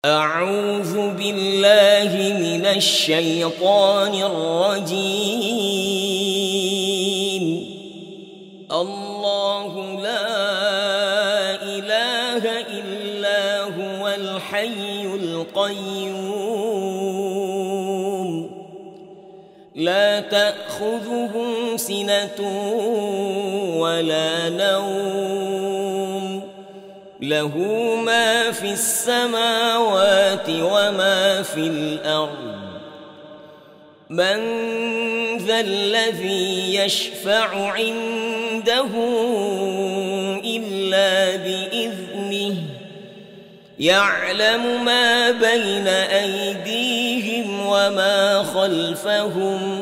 أعوذ بالله من الشيطان الرجيم. الله لا إله إلا هو الحي القيوم لا تأخذه سنة ولا نوم له ما في السماوات وما في الأرض من ذا الذي يشفع عنده إلا بإذنه يعلم ما بين أيديهم وما خلفهم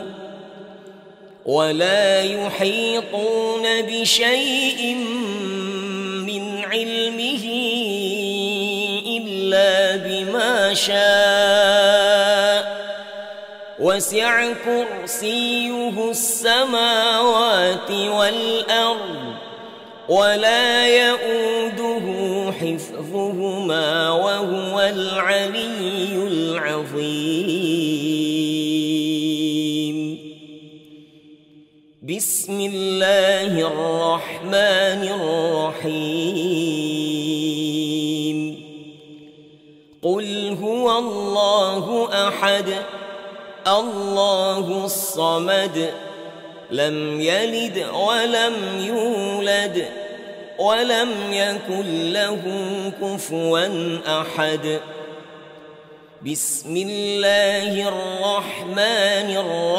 ولا يحيطون بشيء من علمه إلا بما شاء وسع كرسيه السماوات والأرض ولا يؤوده حفظهما وهو العلي العظيم. بسم الله الرحمن الرحيم. قل هو الله أحد الله الصمد لم يلد ولم يولد ولم يكن له كفوا أحد. بسم الله الرحمن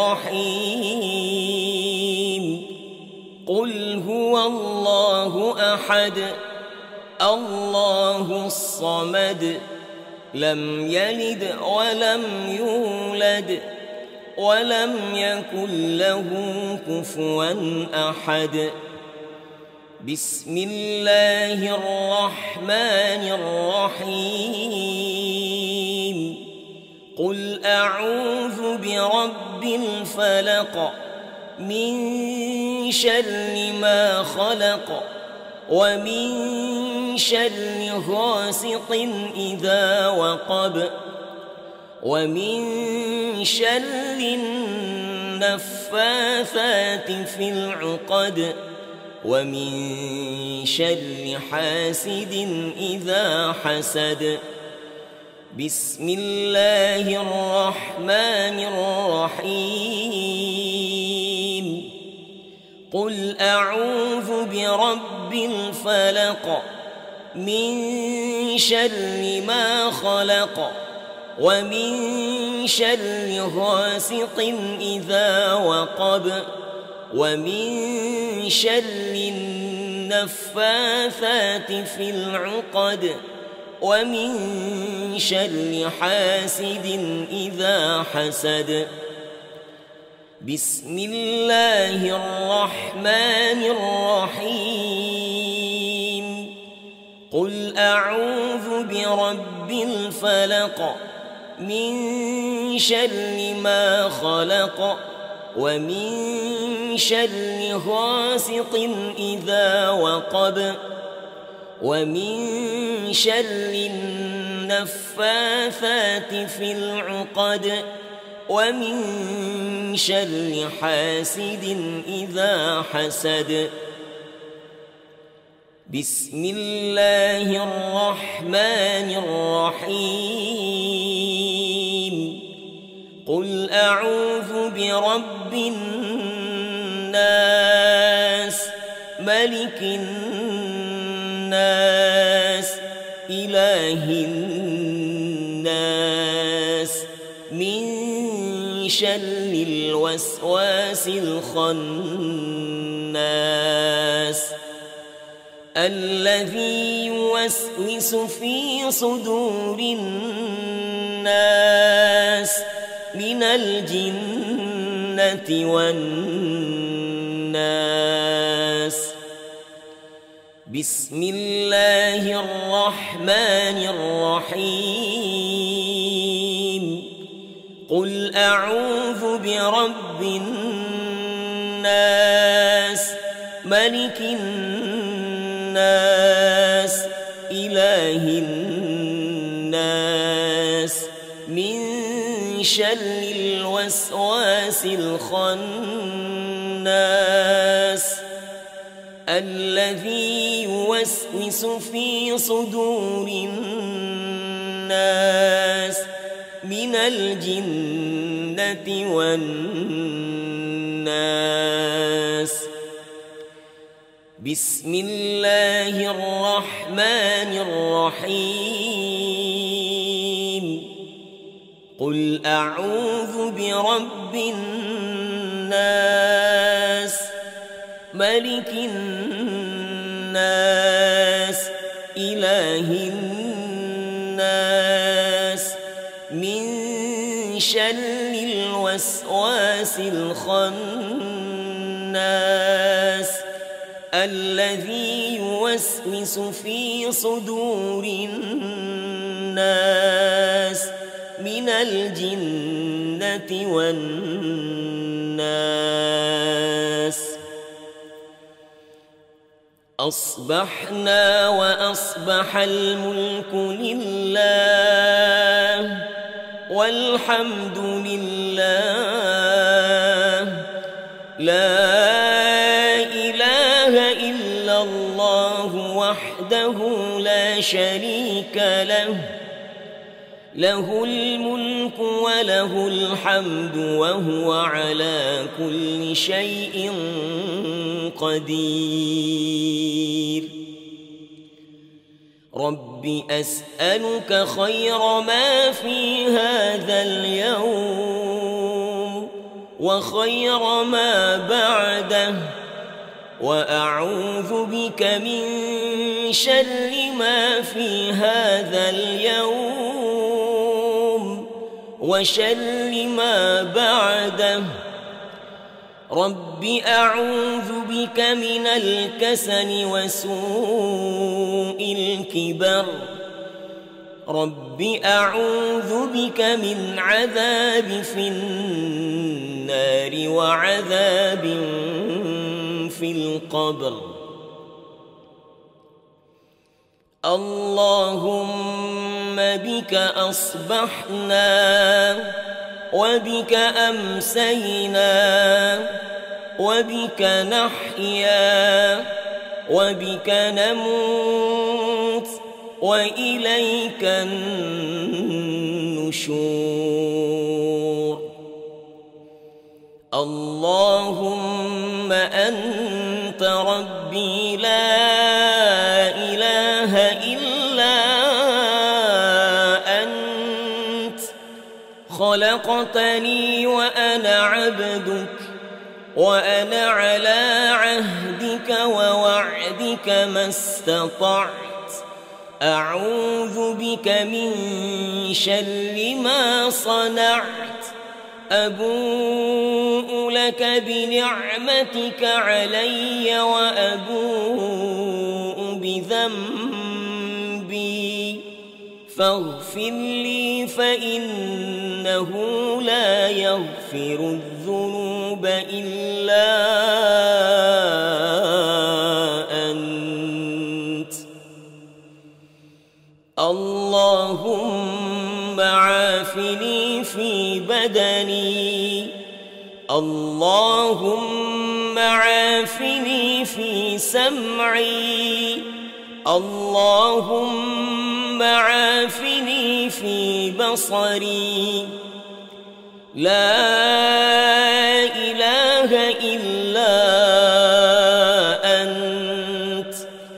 الرحيم. قل هو الله أحد الله الصمد لم يلد ولم يولد ولم يكن له كفوا أحد. بسم الله الرحمن الرحيم. قل أعوذ برب الفلق من شر ما خلق ومن شر غاسق إذا وقب ومن شر النفاثات في العقد ومن شر حاسد إذا حسد. بسم الله الرحمن الرحيم. قل أعوذ برب الفلق من شر ما خلق ومن شر غاسق إذا وقب ومن شر النفاثات في العقد ومن شر حاسد إذا حسد. بسم الله الرحمن الرحيم. قل أعوذ برب الفلق من شر ما خلق ومن شر غاسق إذا وقب ومن شر النفاثات في العقد ومن شر حاسد إذا حسد. بسم الله الرحمن الرحيم. قل أعوذ برب الناس ملك الناس إله الناس من شر الوسواس الخناس الذي يوسوس في صدور الناس من الجنة والناس. بسم الله الرحمن الرحيم. قل أعوذ برب الناس ملك الناس إله الناس الناس من شر الوسواس الخناس الذي يوسوس في صدور الناس من الجنة والناس. بسم الله الرحمن الرحيم. قل أعوذ برب الناس ملك الناس إله الناس من شر الوسواس الخناس الذي يوسوس في صدور الناس من الجنة والناس. أصبحنا وأصبح الملك لله والحمد لله لا إله إلا الله وحده لا شريك له له الملك وله الحمد وهو على كل شيء قدير. رب أسألك خير ما في هذا اليوم وخير ما بعده وأعوذ بك من شر ما في هذا اليوم وشر ما بعده. رب أعوذ بك من الكسل وسوء الكبر. رب أعوذ بك من عذاب في النار وعذاب في القبر. اللهم بك أصبحنا وبك أمسينا وبك نحيا وبك نموت وإليك النشور. اللهم أنت ربي لا إله إلا أنت خلقتني وأنا عبدك وأنا على عهدك ووعدك ما استطعت. أعوذ بك من شر ما صنعت. أبوء لك بنعمتك علي وأبوء بذنبي فاغفر لي فإنه لا يغفر الذنوب إلا أنت. اللهم عافني في بدني. اللهم عافني في سمعي. اللهم عافني في بصري. لا إله إلا أنت.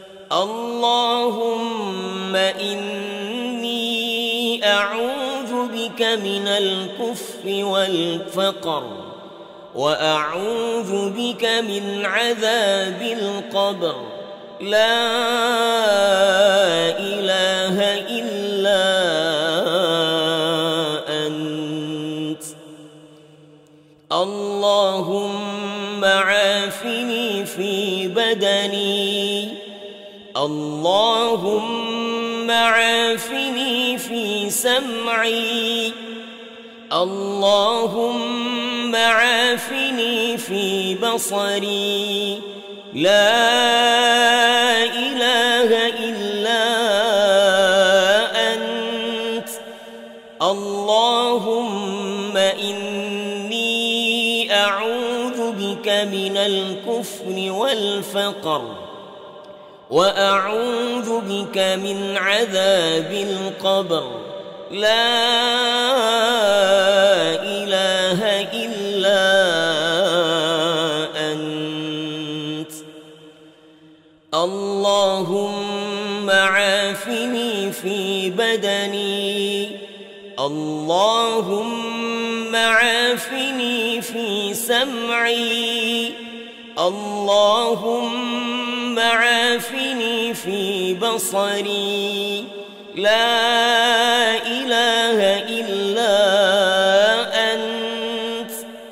اللهم إني أعوذ بك من الكفر والفقر وأعوذ بك من عذاب القبر. لا إله إلا أنت. اللهم عافني في بدني. اللهم عافني في سمعي. اللهم عافني في بصري. لا إله إلا أنت. اللهم إني أعوذ بك من الكفر والفقر وأعوذ بك من عذاب القبر لا إله إلا أنت اللهم عافني في بدني اللهم عافني في سمعي اللهم عافني في بصري لا إله إلا أنت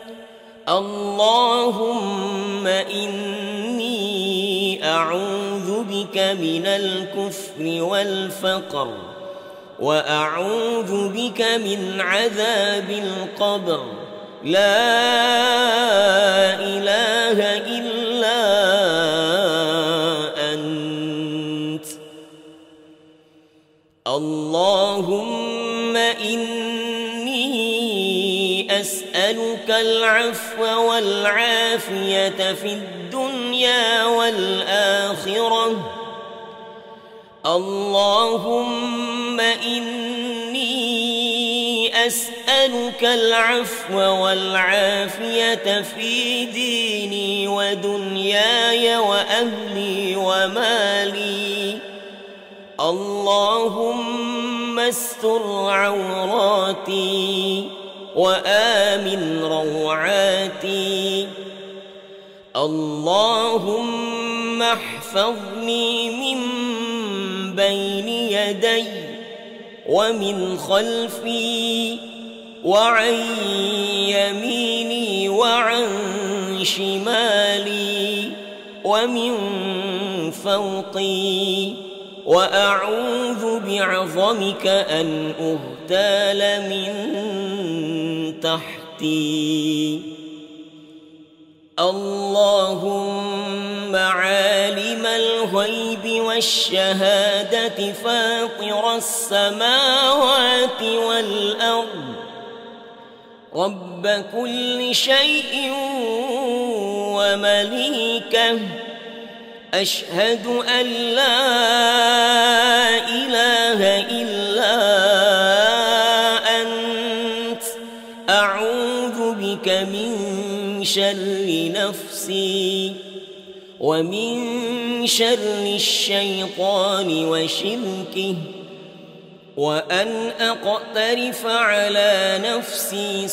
اللهم إني أعوذ بك من الكفر والفقر وأعوذ بك من عذاب القبر لا إله إلا أنت اللهم إني أسألك العفو والعافية في الدنيا والآخرة اللهم إني أسألك العفو والعافية في ديني ودنياي وأهلي ومالي اللهم استر عوراتي وآمن روعاتي اللهم احفظني من بين يدي ومن خلفي وعن يميني وعن شمالي ومن فوقي وأعوذ بعظمك أن أغتال من تحتي اللهم عالم الغيب والشهادة فاطر السماوات والأرض رب كل شيء ومليكه أشهد أن لا إله إلا أنت أعوذ بك من شر نفسي ومن شر الشيطان وشركه وأن أقترف على نفسي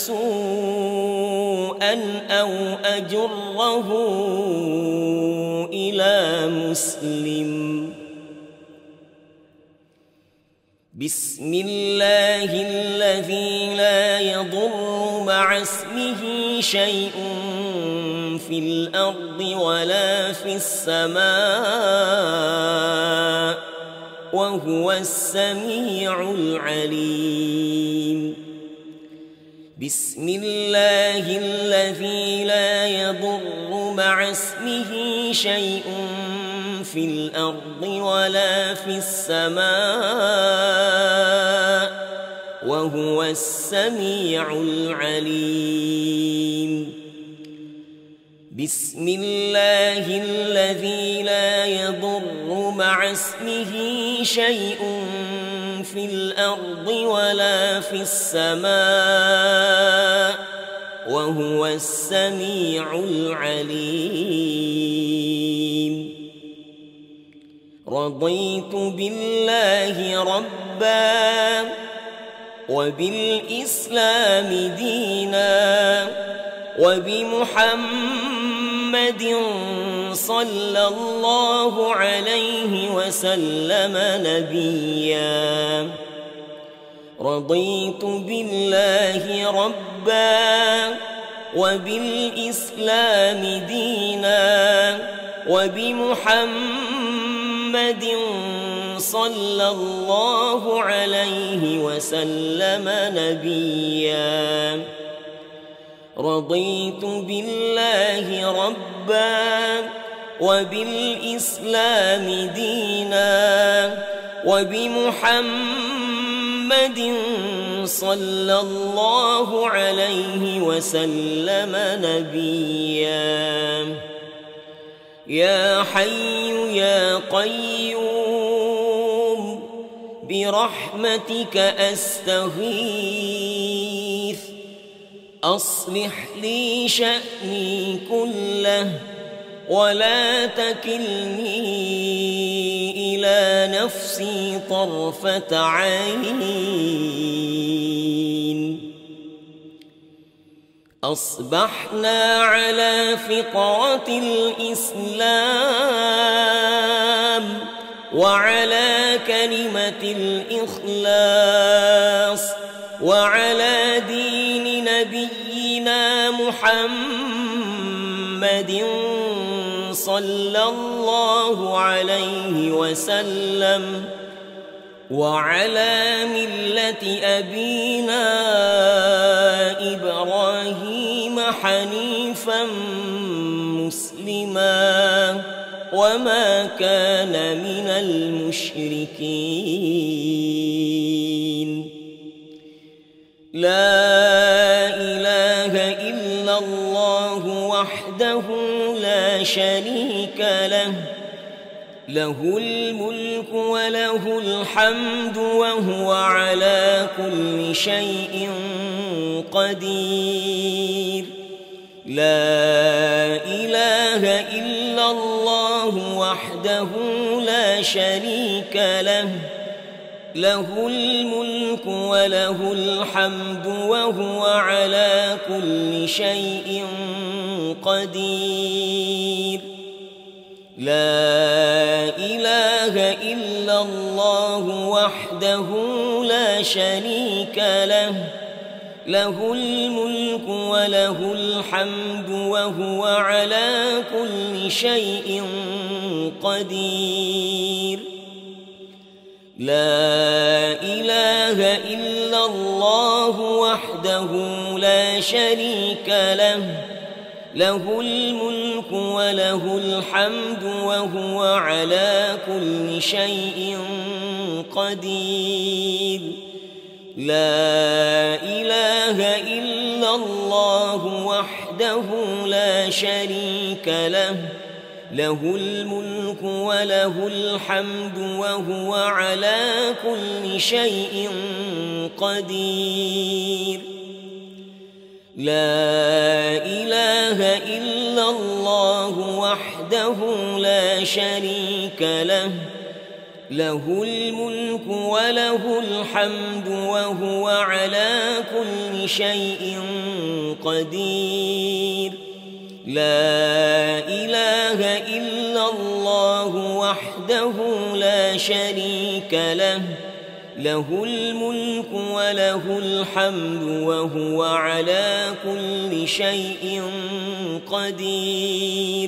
سوءا أو أجره إلى مسلم بسم الله الذي لا يضر مع اسمه شيء في الأرض ولا في السماء وهو السميع العليم بسم الله الذي لا يضر مع اسمه شيء في الأرض ولا في السماء وهو السميع العليم بسم الله الذي لا يضر مع اسمه شيء في الأرض ولا في السماء وهو السميع العليم رضيت بالله ربا وبالإسلام دينا وبمحمد صلى الله عليه وسلم نبيا رضيت بالله ربا وبالإسلام دينا وبمحمد صلى الله عليه وسلم نبيا رضيت بالله ربا وبالإسلام دينا وبمحمد صلى الله عليه وسلم نبيا. يا حي يا قيوم برحمتك أستغيث، أصلح لي شأني كله ولا تكلني إلى نفسي طرفة عين. أصبحنا على فطرة الإسلام وعلى كلمة الإخلاص وعلى دين نبينا محمد صلى الله عليه وسلم وعلى ملة أبينا إبراهيم حنيفا مسلما وما كان من المشركين. لا إله إلا الله وحده لا شريك له، له الملك وله الحمد وهو على كل شيء قدير. لا إله إلا الله وحده لا شريك له، له الملك وله الحمد وهو على كل شيء قدير. لا إله إلا الله وحده لا شريك له، له الملك وله الحمد وهو على كل شيء قدير. لا إله إلا الله وحده لا شريك له، له الملك وله الحمد وهو على كل شيء قدير. لا إله إلا الله وحده لا شريك له، له الملك وله الحمد وهو على كل شيء قدير. لا إله إلا الله وحده لا شريك له، له الملك وله الحمد وهو على كل شيء قدير. لا إله إلا الله وحده لا شريك له، له الملك وله الحمد وهو على كل شيء قدير.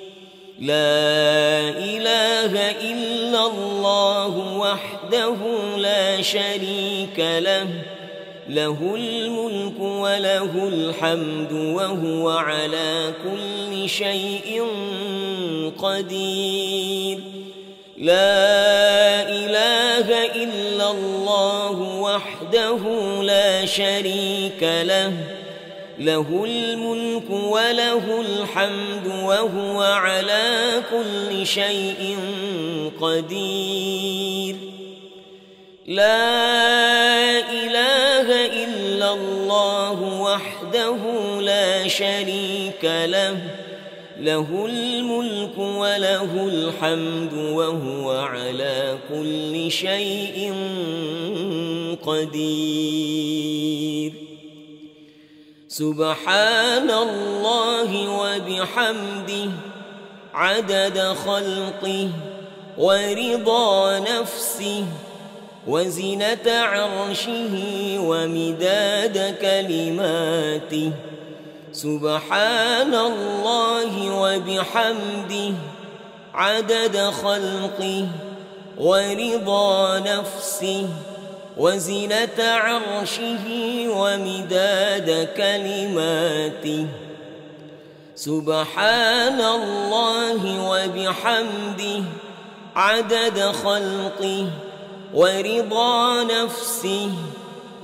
لا إله إلا الله وحده لا شريك له، له الملك وله الحمد وهو على كل شيء قدير. لا إله إلا الله وحده لا شريك له، له الملك وله الحمد وهو على كل شيء قدير. لا إله إلا الله وحده لا شريك له، له الملك وله الحمد وهو على كل شيء قدير. سبحان الله وبحمده عدد خلقه ورضا نفسه وزنة عرشه ومداد كلماته. سبحان الله وبحمده عدد خلقه ورضا نفسه وزنة عرشه ومداد كلماته. سبحان الله وبحمده عدد خلقه ورضا نفسه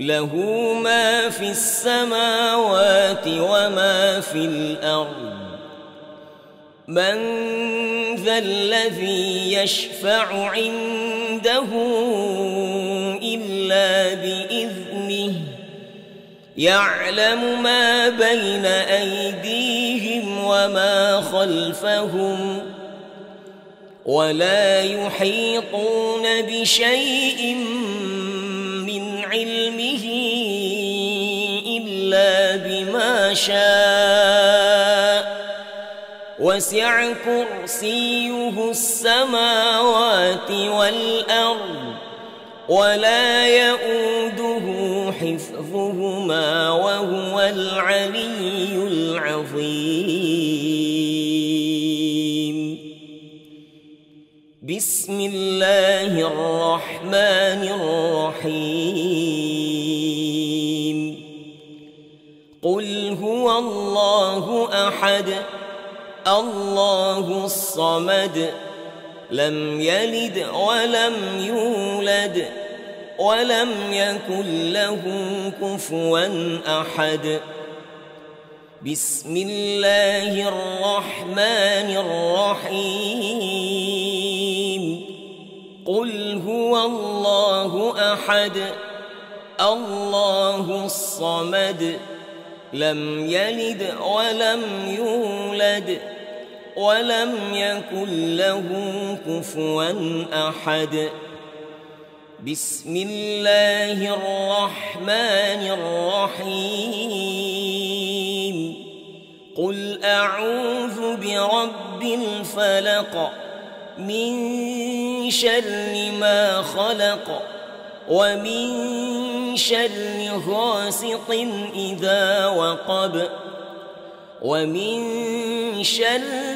له ما في السماوات وما في الأرض من ذا الذي يشفع عنده إلا بإذنه يعلم ما بين أيديهم وما خلفهم ولا يحيطون بشيء من علمه إلا بما شاء وسع كرسيه السماوات والأرض ولا يؤوده حفظهما وهو العلي العظيم. بسم الله الرحمن الرحيم. قل هو الله أحد الله الصمد لم يلد ولم يولد ولم يكن له كفوا أحد. بسم الله الرحمن الرحيم. قل هو الله أحد الله الصمد لم يلد ولم يولد ولم يكن له كفوا أحد. بسم الله الرحمن الرحيم. قل أعوذ برب الفلق من شر ما خلق ومن شر غاسق إذا وقب ومن شر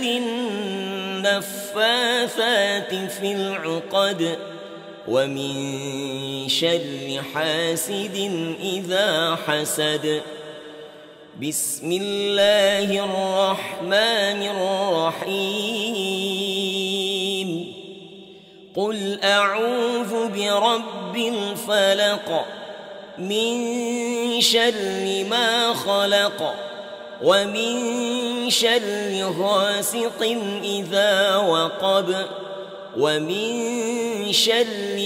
النفاثات في العقد ومن شر حاسد إذا حسد. بسم الله الرحمن الرحيم. قل أعوذ برب الفلق من شر ما خلق ومن شر غاسق إذا وقب ومن شر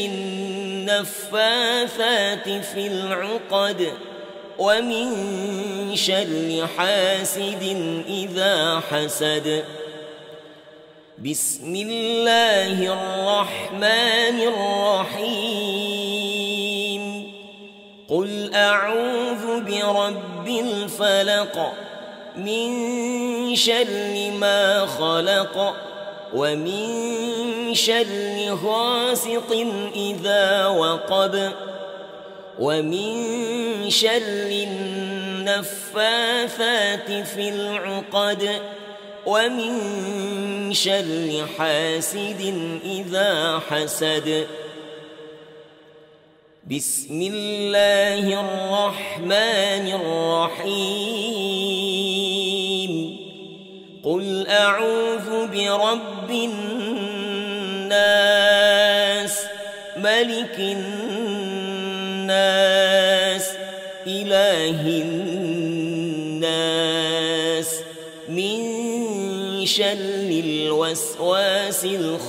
النفاثات في العقد ومن شر حاسد إذا حسد. بسم الله الرحمن الرحيم. قل أعوذ برب الفلق من شر ما خلق ومن شر غاسق إذا وقب ومن شر النفاثات في العقد ومن شر حاسد إذا حسد. بسم الله الرحمن الرحيم. قل أعوذ برب الناس ملك الناس إله الناس من شر الوسواس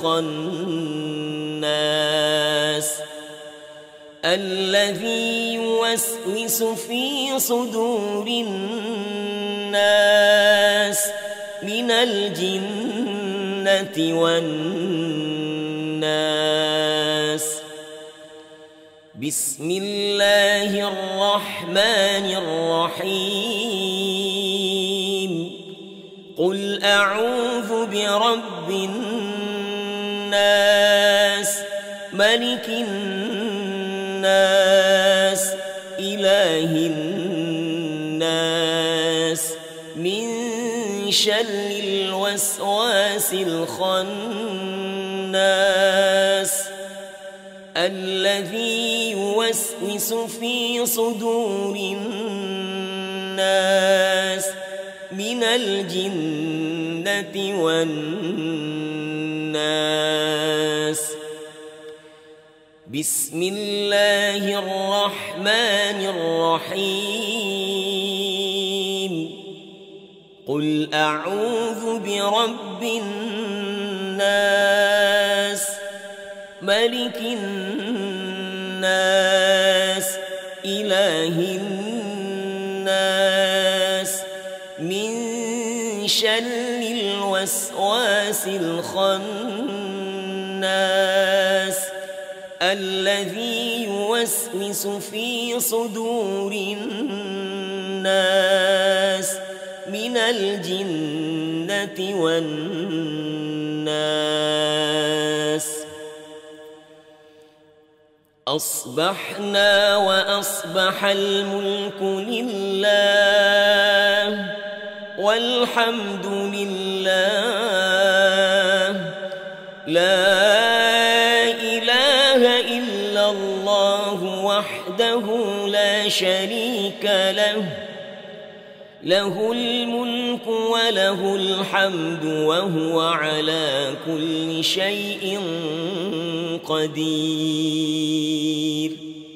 الخناس الذي يوسوس في صدور الناس من الجنة والناس. بسم الله الرحمن الرحيم. قل أعوذ برب الناس ملك الناس إله الناس من شر الوسواس الخناس الذي يوسوس في صدور الناس من الجنة والناس. بسم الله الرحمن الرحيم قل أعوذ برب الناس ملك الناس إله الناس من شر الوسواس الخناس الذي يوسوس في صدور الناس من الجنة والناس أصبحنا وأصبح الملك لله والحمد لله لا إله إلا الله وحده لا شريك له له الملك وله الحمد وهو على كل شيء قدير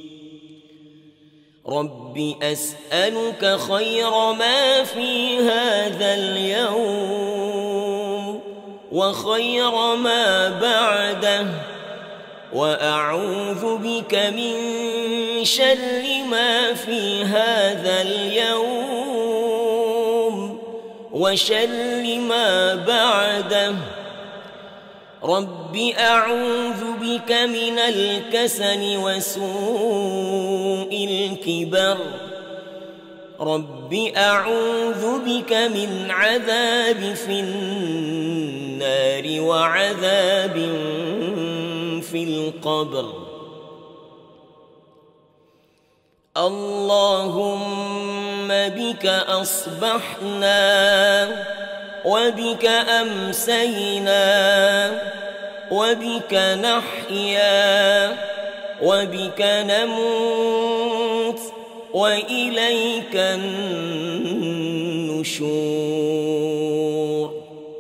رب أسألك خير ما في هذا اليوم وخير ما بعده وأعوذ بك من شر ما في هذا اليوم وشر ما بعده رب أعوذ بك من الكسل وسوء الكبر رب أعوذ بك من عذاب في النار وعذاب في القبر اللهم بك أصبحنا وبك أمسينا وبك نحيا وبك نموت وإليك النشور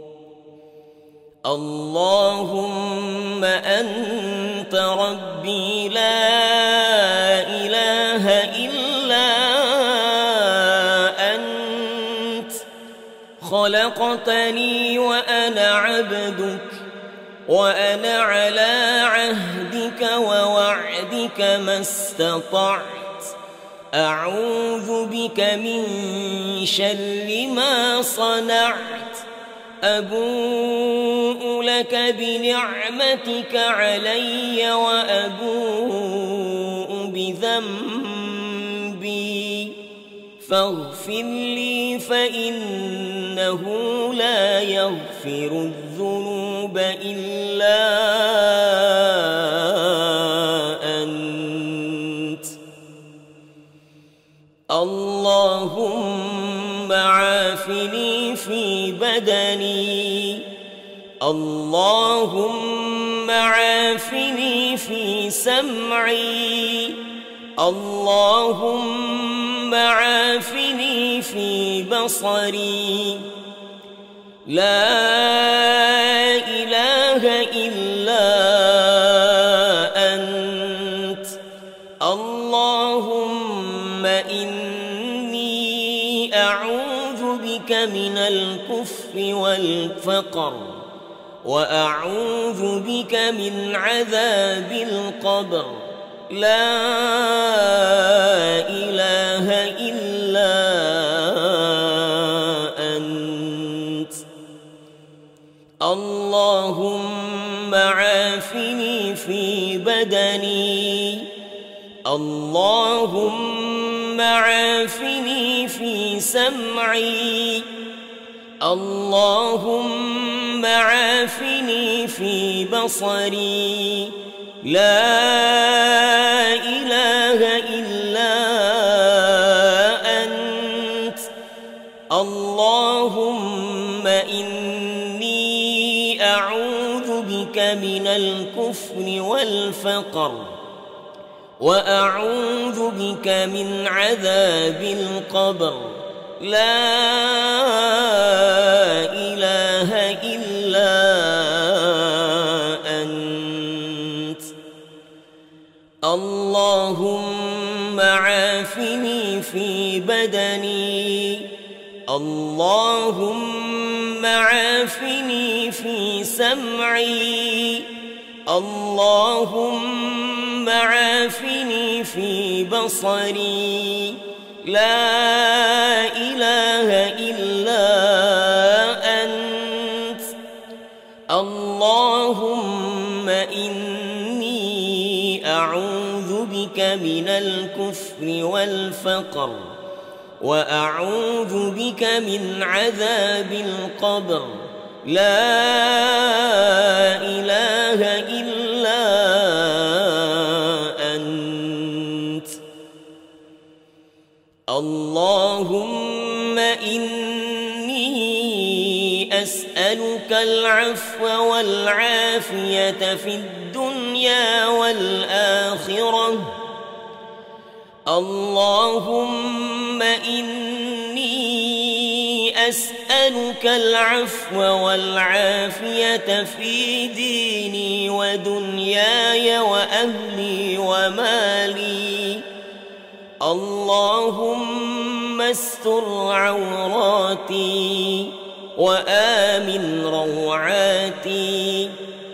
اللهم أنت ربي لا إله إلا أنت خلقتني وأنا عبدك وأنا على عهدك ووعدك ما استطعت أعوذ بك من شر ما صنعت أبوء لك بنعمتك علي وأبوء بذنبي فاغفر لي فإنه لا يغفر الذنوب إلا أنت اللهم عافني في بدني اللهم عافني في سمعي اللهم عافني في بصري لا إله إلا أنت اللهم إني أعوذ بك من الكفر والفقر وأعوذ بك من عذاب القبر لا إله إلا أنت اللهم عافني في بدني اللهم عافني في سمعي اللهم عافني في بصري لا إله إلا أنت اللهم إني أعوذ بك من الكفر والفقر وأعوذ بك من عذاب القبر لا إله إلا أنت بدني اللهم عافني في سمعي اللهم عافني في بصري لا إله إلا أنت اللهم إني أعوذ بك من الكفر والفقر وأعوذ بك من عذاب القبر لا إله إلا أنت اللهم إني أسألك العفو والعافية في الدنيا والآخرة اللهم إني أسألك العفو والعافية في ديني ودنياي وأهلي ومالي اللهم استر عوراتي وآمن روعاتي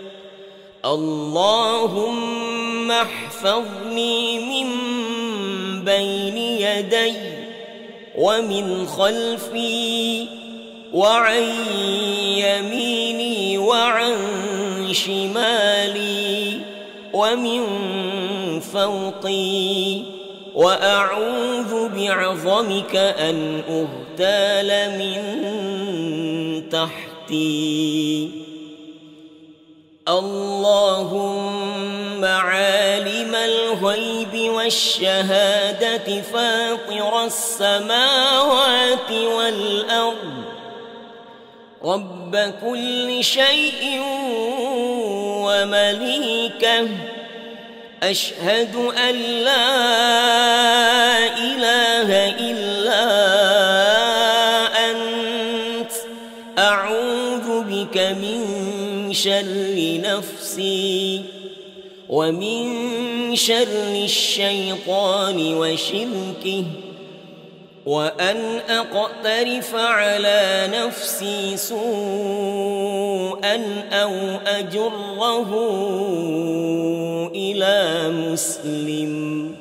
اللهم احفظني من بين يدي ومن خلفي وعن يميني وعن شمالي ومن فوقي وأعوذ بعظمك أن أغتال من تحتي اللهم عالم الغيب والشهادة فاطر السماوات والأرض رب كل شيء ومليكه أشهد أن لا إله إلا أنت أعوذ بك من شر نفسي ومن شر الشيطان وشركه وأن أقترف على نفسي سوءا أو أجره إلى مسلم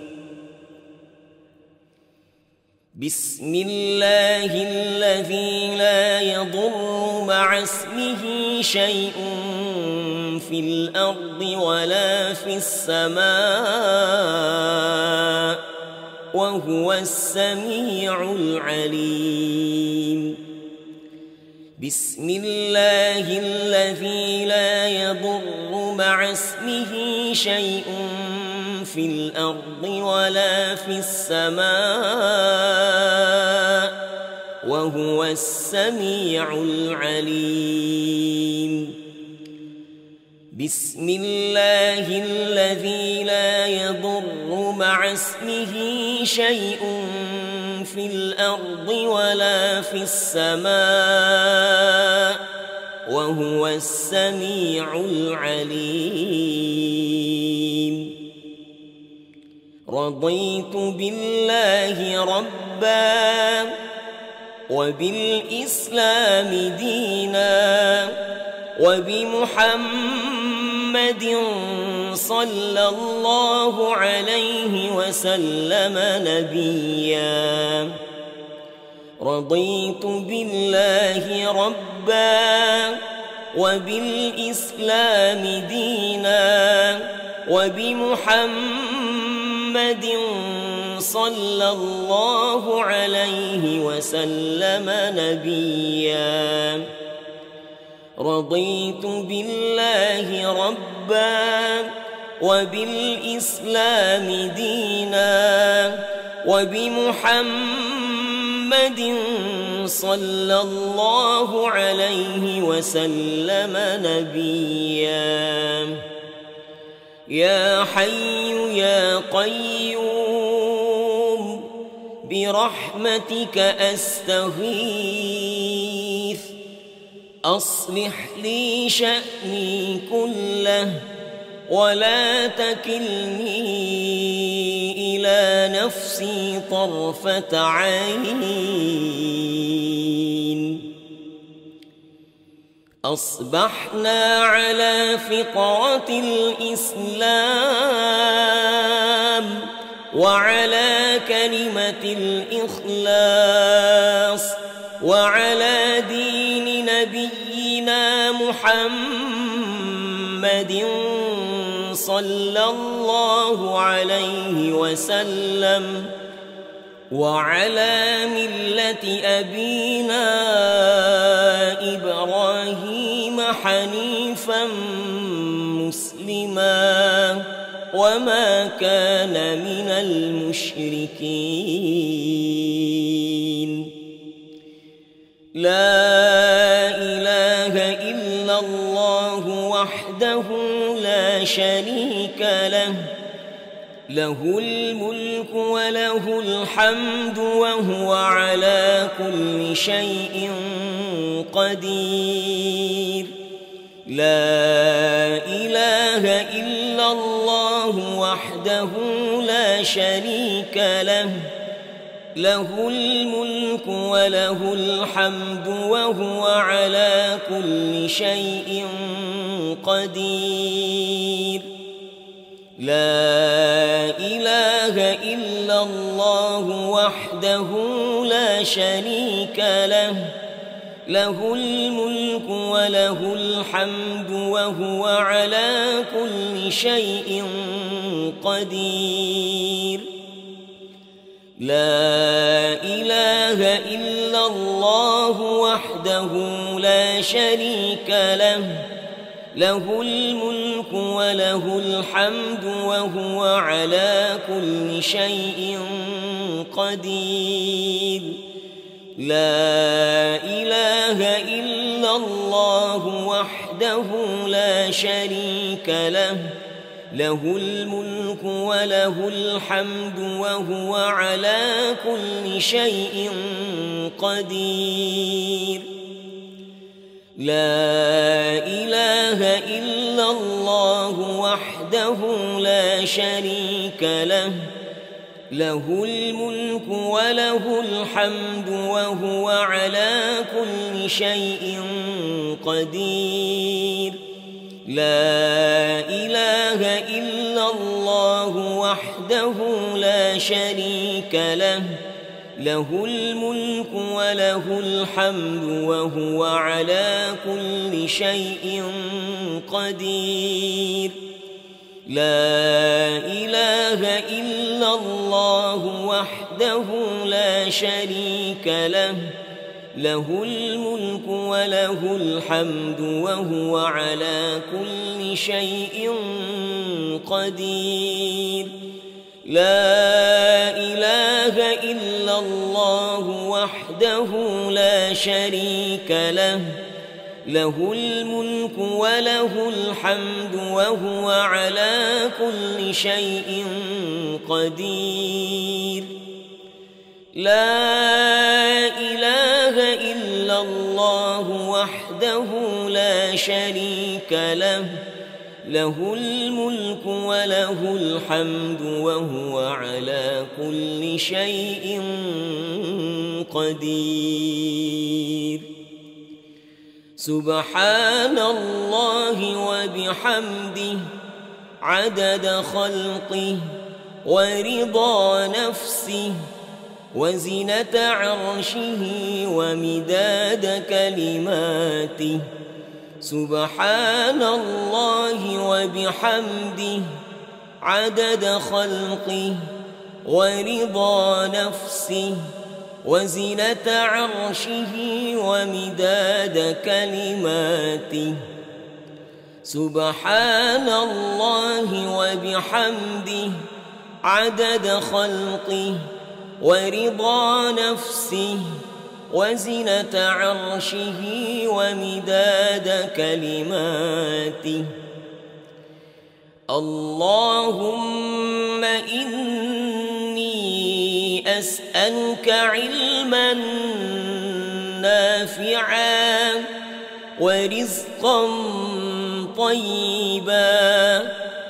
بسم الله الذي لا يضر مع اسمه شيء في الأرض ولا في السماء وهو السميع العليم بسم الله الذي لا يضر مع اسمه شيء في الأرض ولا في السماء وهو السميع العليم بسم الله الذي لا يضر مع اسمه شيء في الأرض ولا في السماء وهو السميع العليم رضيت بالله ربا وبالإسلام دينا وبمحمد صلى الله عليه وسلم نبيا رضيت بالله ربا وبالإسلام دينا وبمحمد صلى الله عليه وسلم نبيا رضيت بالله ربا وبالإسلام دينا وبمحمد صلى الله عليه وسلم نبيا يا حي يا قيوم برحمتك أستغيث أصلح لي شأني كله ولا تكلني إلى نفسي طرفة عين. أصبحنا على فطرة الإسلام وعلى كلمة الإخلاص وعلى دين نبينا محمد صلى الله عليه وسلم وعلى ملة أبينا إبراهيم حنيفا مسلما وما كان من المشركين. لا إله إلا الله وحده لا شريك له، له الملك وله الحمد وهو على كل شيء قدير. لا إله إلا الله وحده لا شريك له، له الملك وله الحمد وهو على كل شيء قدير. لا إله إلا الله وحده لا شريك له، له الملك وله الحمد وهو على كل شيء قدير. لا إله إلا الله وحده لا شريك له، له الملك وله الحمد وهو على كل شيء قدير. لا إله إلا الله وحده لا شريك له، له الملك وله الحمد وهو على كل شيء قدير. لا إله إلا الله وحده لا شريك له، له الملك وله الحمد وهو على كل شيء قدير. لا إله إلا الله وحده لا شريك له، له الملك وله الحمد وهو على كل شيء قدير. لا إله إلا الله وحده لا شريك له، له الملك وله الحمد وهو على كل شيء قدير. لا إله إلا الله وحده لا شريك له، له الملك وله الحمد وهو على كل شيء قدير. لا إله إلا الله وحده لا شريك له، له الملك وله الحمد وهو على كل شيء قدير. سبحان الله وبحمده عدد خلقه ورضا نفسه وزنة عرشه ومداد كلماته. سبحان الله وبحمده عدد خلقه ورضا نفسه وزنة عرشه ومداد كلماته. سبحان الله وبحمده عدد خلقه ورضا نفسه وزنة عرشه ومداد كلماته. اللهم إني أسألك علما نافعا ورزقا طيبا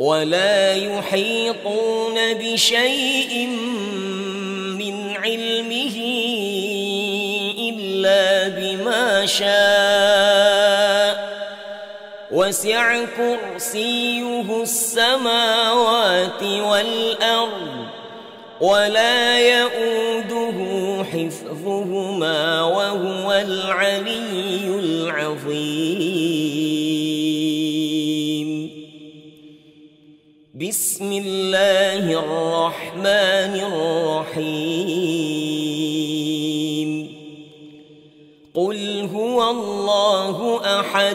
ولا يحيطون بشيء من علمه إلا بما شاء وسع كرسيه السماوات والأرض ولا يؤوده حفظهما وهو العلي العظيم. بسم الله الرحمن الرحيم. قل هو الله أحد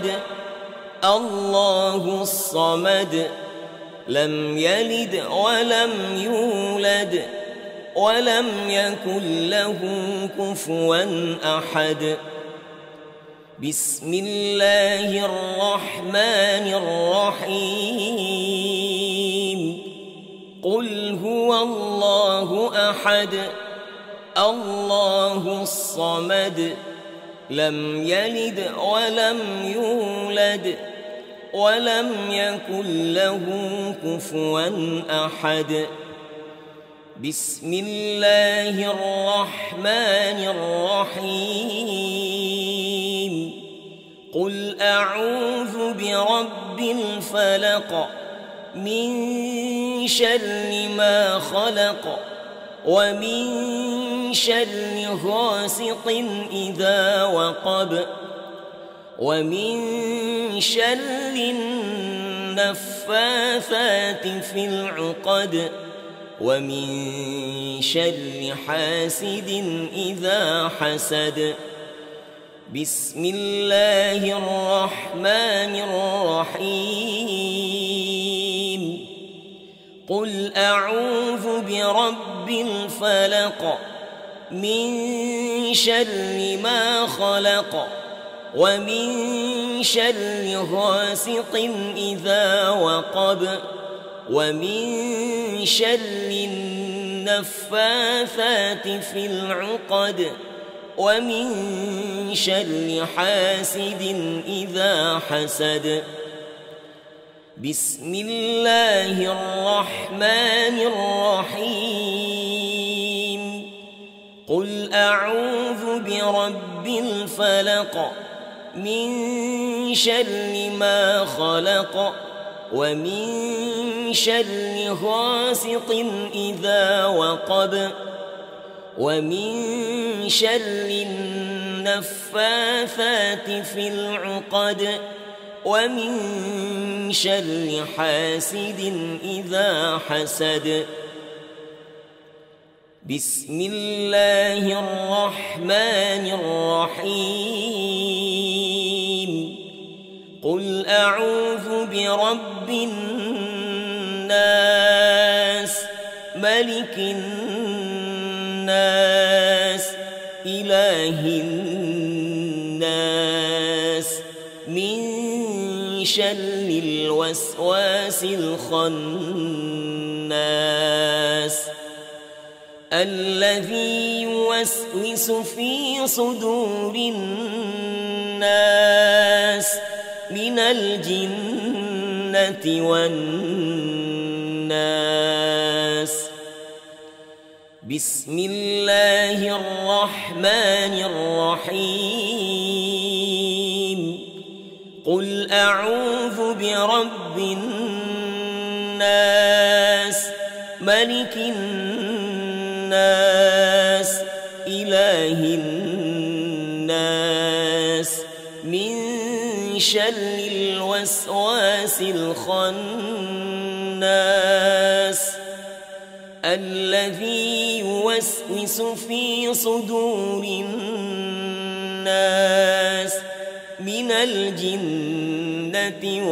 الله الصمد لم يلد ولم يولد ولم يكن له كفوا أحد. بسم الله الرحمن الرحيم. قل هو الله أحد الله الصمد لم يلد ولم يولد ولم يكن له كفوا أحد. بسم الله الرحمن الرحيم. قل أعوذ برب الفلق من شر ما خلق ومن شر غاسق إذا وقب ومن شر النفاثات في العقد ومن شر حاسد إذا حسد. بسم الله الرحمن الرحيم. قل أعوذ برب الفلق من شر ما خلق ومن شر غاسق إذا وقب ومن شر النفاثات في العقد ومن شر حاسد إذا حسد. بسم الله الرحمن الرحيم. قل أعوذ برب الفلق من شر ما خلق ومن شر غاسق إذا وقب ومن شر النفاثات في العقد ومن شر حاسد إذا حسد. بسم الله الرحمن الرحيم. قل أعوذ برب الناس ملك الناس إله الناس من شر الوسواس الخناس الذي يوسوس في صدور الناس من الجنة والناس. بسم الله الرحمن الرحيم. قل أعوذ برب الناس ملك الناس إله الناس من شر الوسواس الخناس الذي يوسوس في صدور الناس من الجنة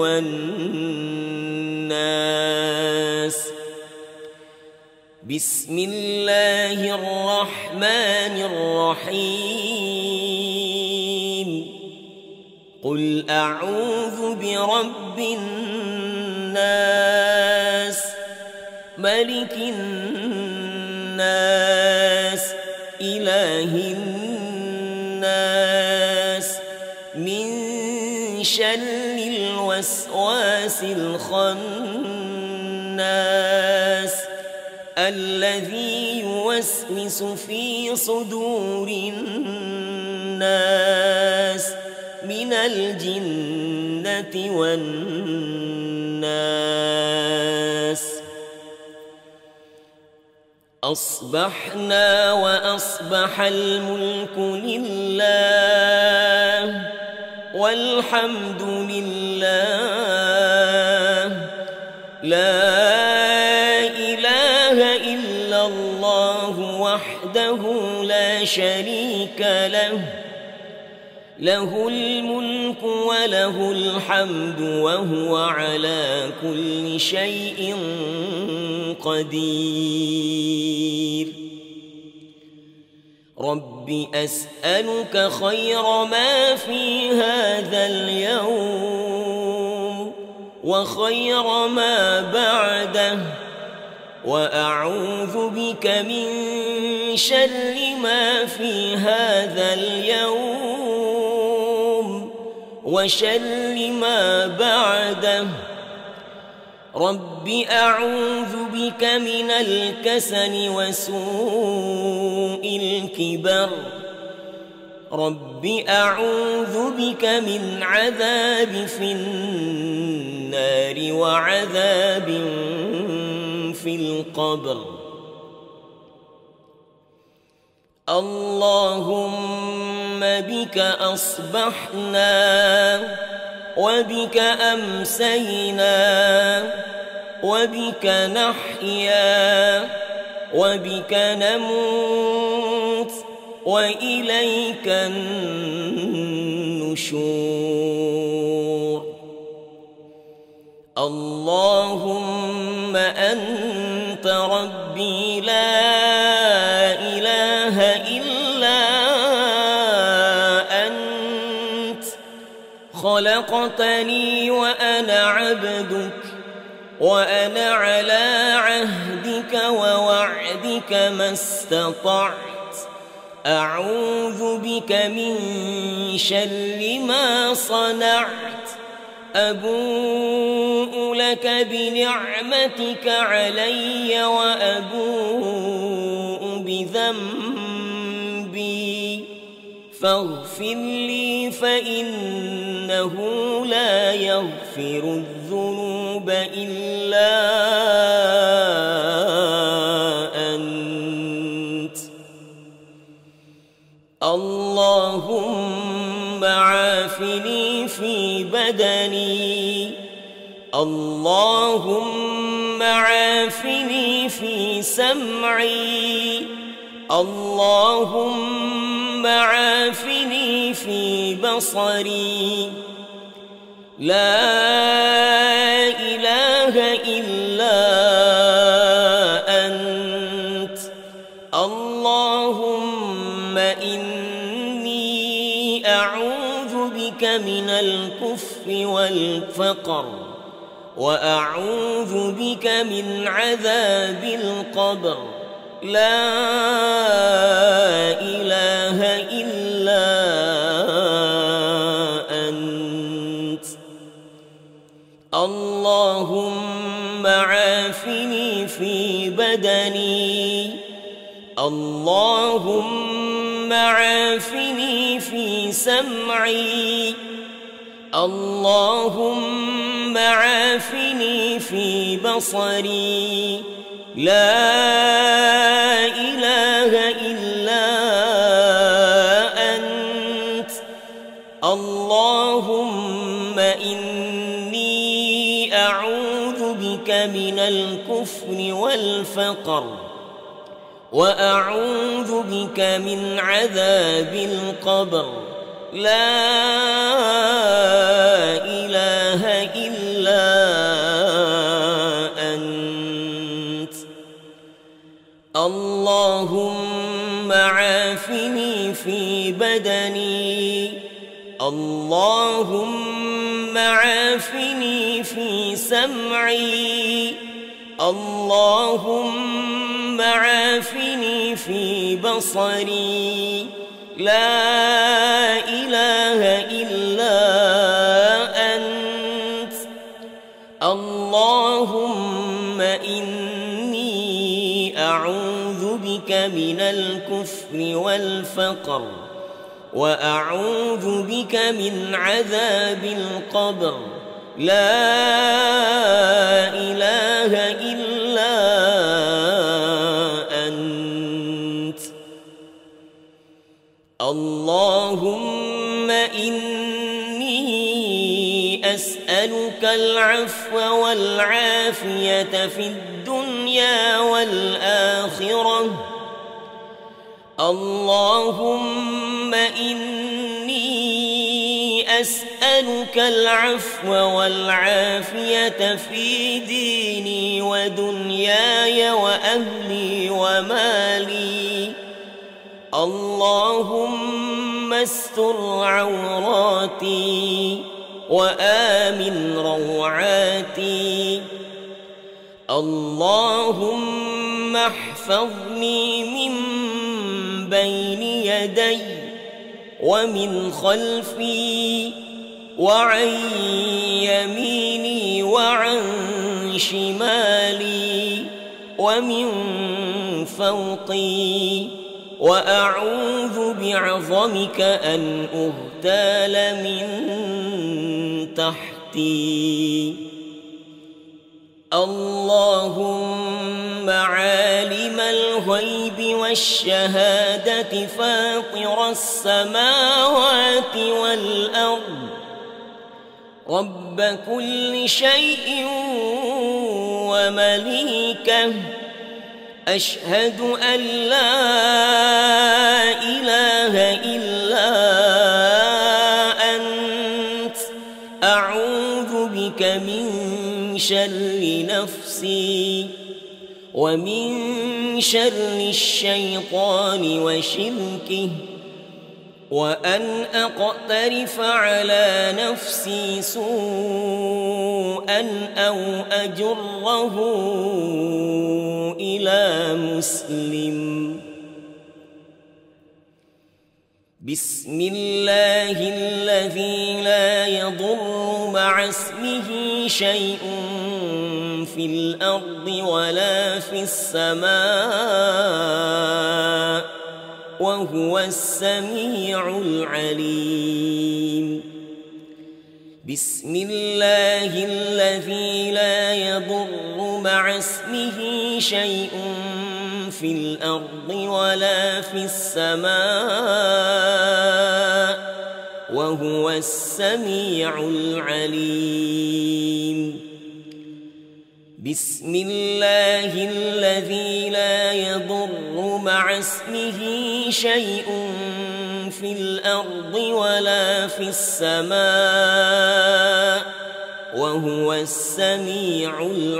والناس. بسم الله الرحمن الرحيم. قل أعوذ برب الناس ملك الناس إله الناس من شر الوسواس الخناس الناس الذي يوسوس في صدور الناس من الجنة والناس. أصبحنا وأصبح الملك لله والحمد لله، لا إله إلا الله وحده لا شريك له، له الملك وله الحمد وهو على كل شيء قدير. رب أسألك خير ما في هذا اليوم وخير ما بعده، وأعوذ بك من شر ما في هذا اليوم وشر ما بعده. رب أعوذ بك من الكسل وسوء الكبر. رب أعوذ بك من عذاب في النار وعذاب في القبر. اللهم بك أصبحنا وبك أمسينا وبك نحيا وبك نموت وإليك النشور. اللهم أنت ربي لا إله إلا أنت، خلقتني وأنا عبدك، وأنا على عهدك ووعدك ما استطعت. أعوذ بك من شر ما صنعت. أبوء لك بنعمتك علي وأبوء بذنبي، فاغفر لي فإنه لا يغفر الذنوب إلا أنت. اللهم عافني في بدني، اللهم عافني في سمعي، اللهم عافني في بصري. لا إله إلا أنت. اللهم إني أعوذ بك من الكفر والفقر، وأعوذ بك من عذاب القبر. لا إله إلا أنت. اللهم عافني في بدني، اللهم عافني في سمعي، اللهم عافني في بصري. لا إله إلا أنت. اللهم إني أعوذ بك من الكفر والفقر، وأعوذ بك من عذاب القبر. لا إله إلا أنت. اللهم عافني في بدني، اللهم عافني في سمعي، اللهم عافني في بصري. لا إله إلا أنت. اللهم إني أعوذ بك من الكفر والفقر وأعوذ بك من عذاب القبر لا إله إلا أنت اللهم إني أسألك العفو والعافية في الدنيا والآخرة اللهم إني أسألك العفو والعافية في ديني ودنياي وأهلي ومالي اللهم استر عوراتي وآمن روعاتي اللهم احفظني من بين يدي ومن خلفي وعن يميني وعن شمالي ومن فوقي وأعوذ بعظمك أن أغتال من تحتي اللهم عالم الغيب والشهادة فاطر السماوات والأرض رب كل شيء ومليكه أشهد أن لا إله إلا أنت أعوذ بك من شر نفسي ومن شر الشيطان وشركه وأن أقترف على نفسي سوءا أو أجره إلى مسلم بسم الله الذي لا يضر مع اسمه شيء في الأرض ولا في السماء وهو السميع العليم بسم الله الذي لا يضر مع اسمه شيء في الأرض ولا في السماء وهو السميع العليم بسم الله الذي لا يضر مع اسمه شيء في الأرض ولا في السماء وهو السميع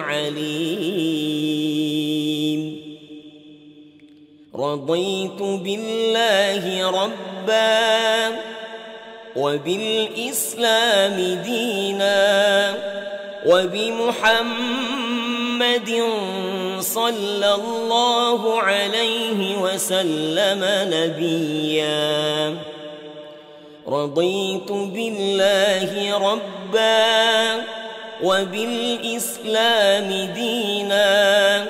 العليم رضيت بالله ربا وبالإسلام دينا وبمحمد صلى الله عليه وسلم نبيا رضيت بالله ربا وبالإسلام دينا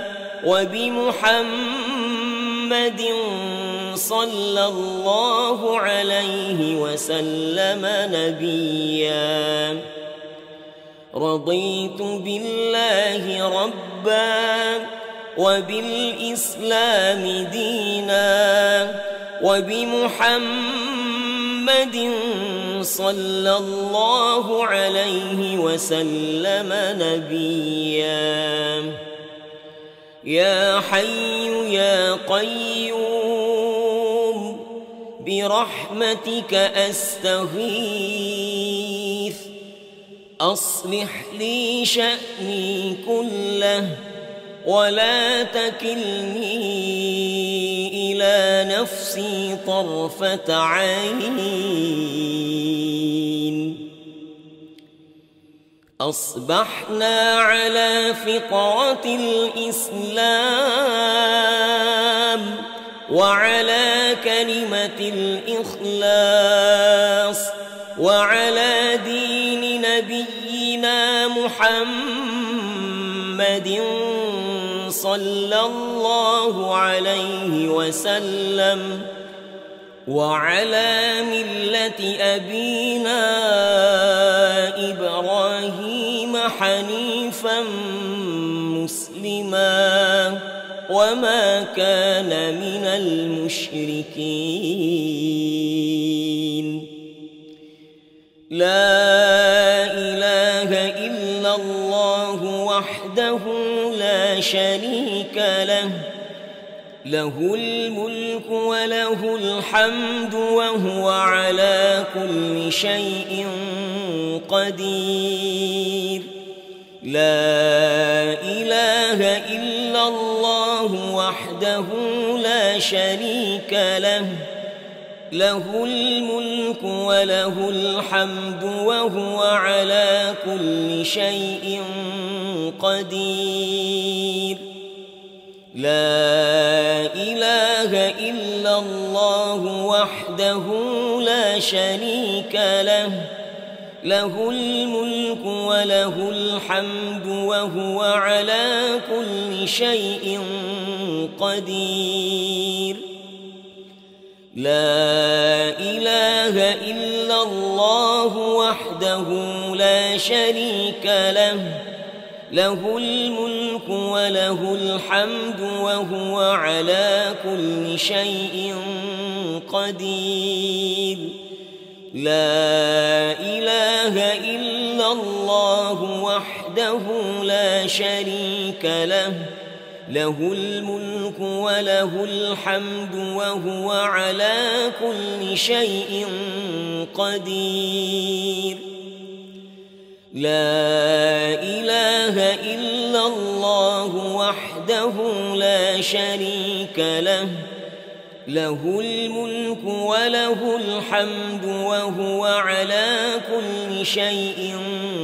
وبمحمد صلى الله عليه وسلم نبيا رضيت بالله ربا وبالإسلام دينا وبمحمد صلى الله عليه وسلم نبيا يا حي يا قيوم برحمتك أستغيث أصلح لي شأني كله ولا تكلني إلى نفسي طرفة عين أصبحنا على فطرة الإسلام وعلى كلمة الإخلاص وعلى دين نبينا محمد محمد صلى الله عليه وسلم وعلى ملة أبينا إبراهيم حنيفا مسلما وما كان من المشركين. لا إله إلا الله وحده لا شريك له، له الملك وله الحمد وهو على كل شيء قدير. لا إله إلا الله وحده لا شريك له، له الملك وله الحمد وهو على كل شيء قدير. لا إله إلا الله وحده لا شريك له، له الملك وله الحمد وهو على كل شيء قدير. لا إله إلا الله وحده لا شريك له، له الملك وله الحمد وهو على كل شيء قدير. لا إله إلا الله وحده لا شريك له، له الملك وله الحمد وهو على كل شيء قدير. لا إله إلا الله وحده لا شريك له، له الملك وله الحمد وهو على كل شيء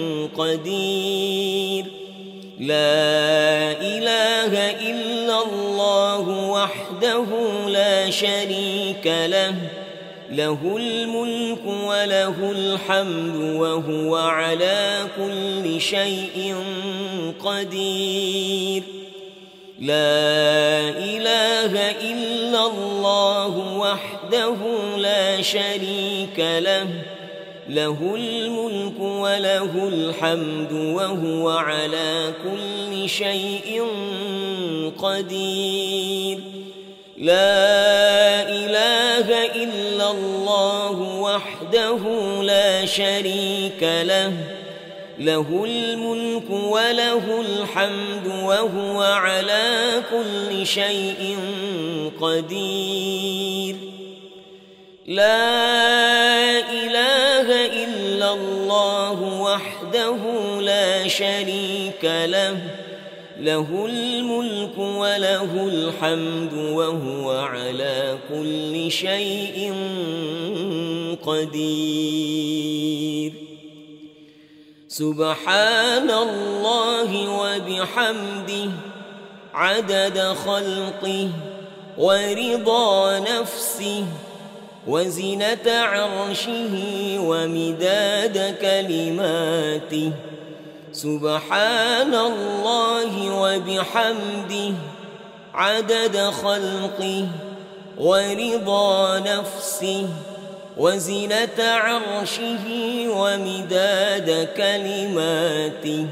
قدير. لا إله إلا الله وحده لا شريك له، له الملك وله الحمد وهو على كل شيء قدير. لا إله إلا الله وحده لا شريك له، له الملك وله الحمد وهو على كل شيء قدير. لا إله إلا الله وحده لا شريك له، له الملك وله الحمد وهو على كل شيء قدير. لا إله إلا الله وحده لا شريك له، له الملك وله الحمد وهو على كل شيء قدير. سبحان الله وبحمده عدد خلقه ورضا نفسه وزنة عرشه ومداد كلماته. سبحان الله وبحمده عدد خلقه ورضا نفسه وزنة عرشه ومداد كلماته.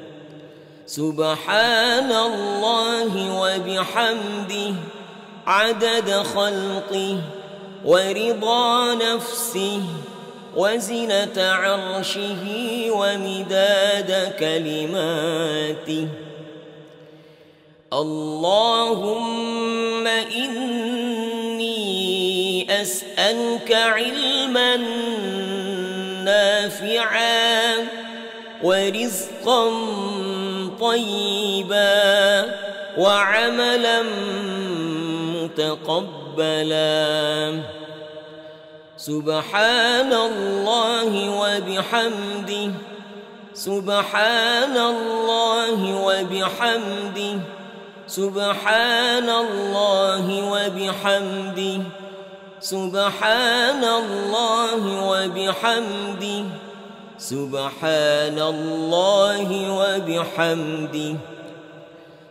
سبحان الله وبحمده عدد خلقه ورضا نفسه وزنة عرشه ومداد كلماته. اللهم إني أسألك علما نافعا ورزقا طيبا وعملا متقبلا. سبحان الله وبحمده سبحان الله وبحمده سبحان الله وبحمده سبحان الله وبحمده سبحان الله وبحمده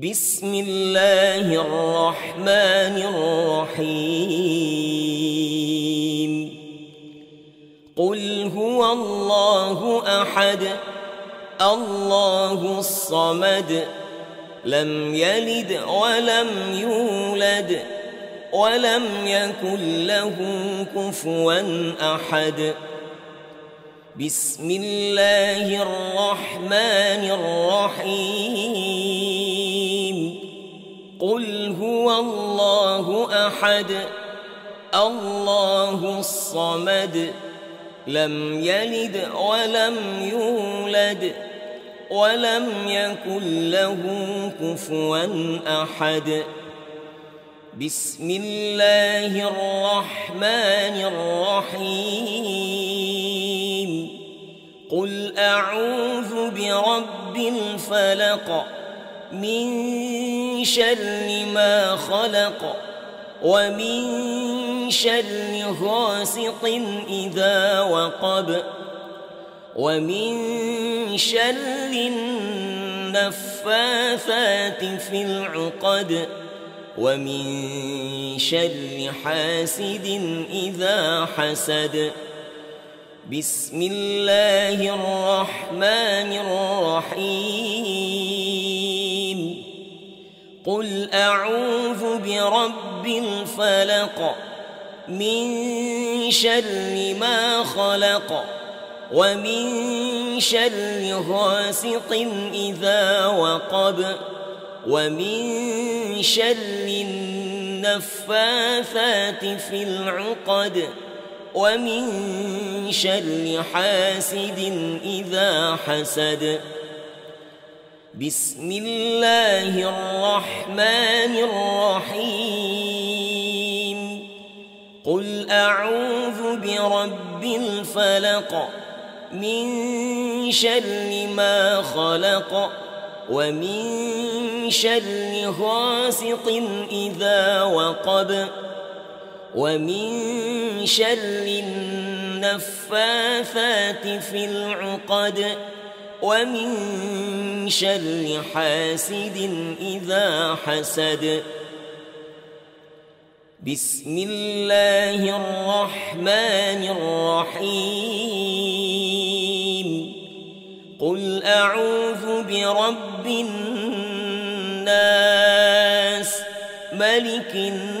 بسم الله الرحمن الرحيم قل هو الله أحد الله الصمد لم يلد ولم يولد ولم يكن له كفوا أحد بسم الله الرحمن الرحيم قل هو الله أحد الله الصمد لم يلد ولم يولد ولم يكن له كفوا أحد بسم الله الرحمن الرحيم قل أعوذ برب الفلق من شر ما خلق ومن شر غاسق إذا وقب ومن شر النفاثات في العقد ومن شر حاسد إذا حسد بسم الله الرحمن الرحيم قل أعوذ برب الفلق من شر ما خلق ومن شر غاسق إذا وقب ومن شر النفاثات في العقد ومن شر حاسد إذا حسد بسم الله الرحمن الرحيم قل أعوذ برب الفلق من شر ما خلق ومن شر غاسق إذا وقب ومن شر النفاثات في العقد ومن شر حاسد إذا حسد بسم الله الرحمن الرحيم قل أعوذ برب الناس ملك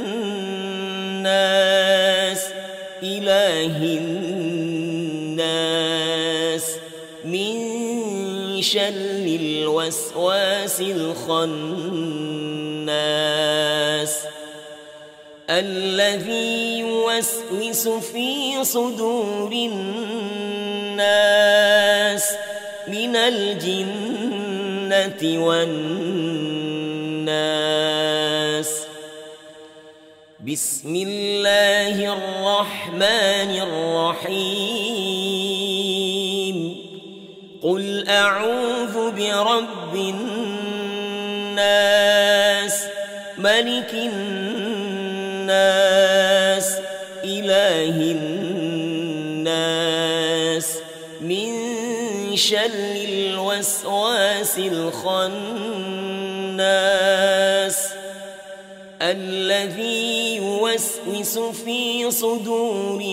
الناس إله الناس من شر الوسواس الخناس الذي يوسوس في صدور الناس من الجنة والناس بسم الله الرحمن الرحيم قل أعوذ برب الناس ملك الناس إله الناس من شر الوسواس الخناس الذي يوسوس في صدور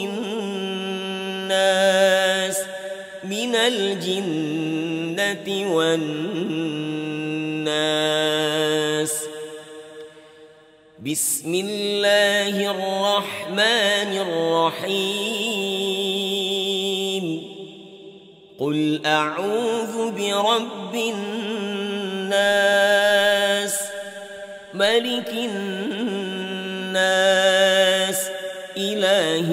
الناس من الجنة والناس بسم الله الرحمن الرحيم قل أعوذ برب الناس ملك الناس إله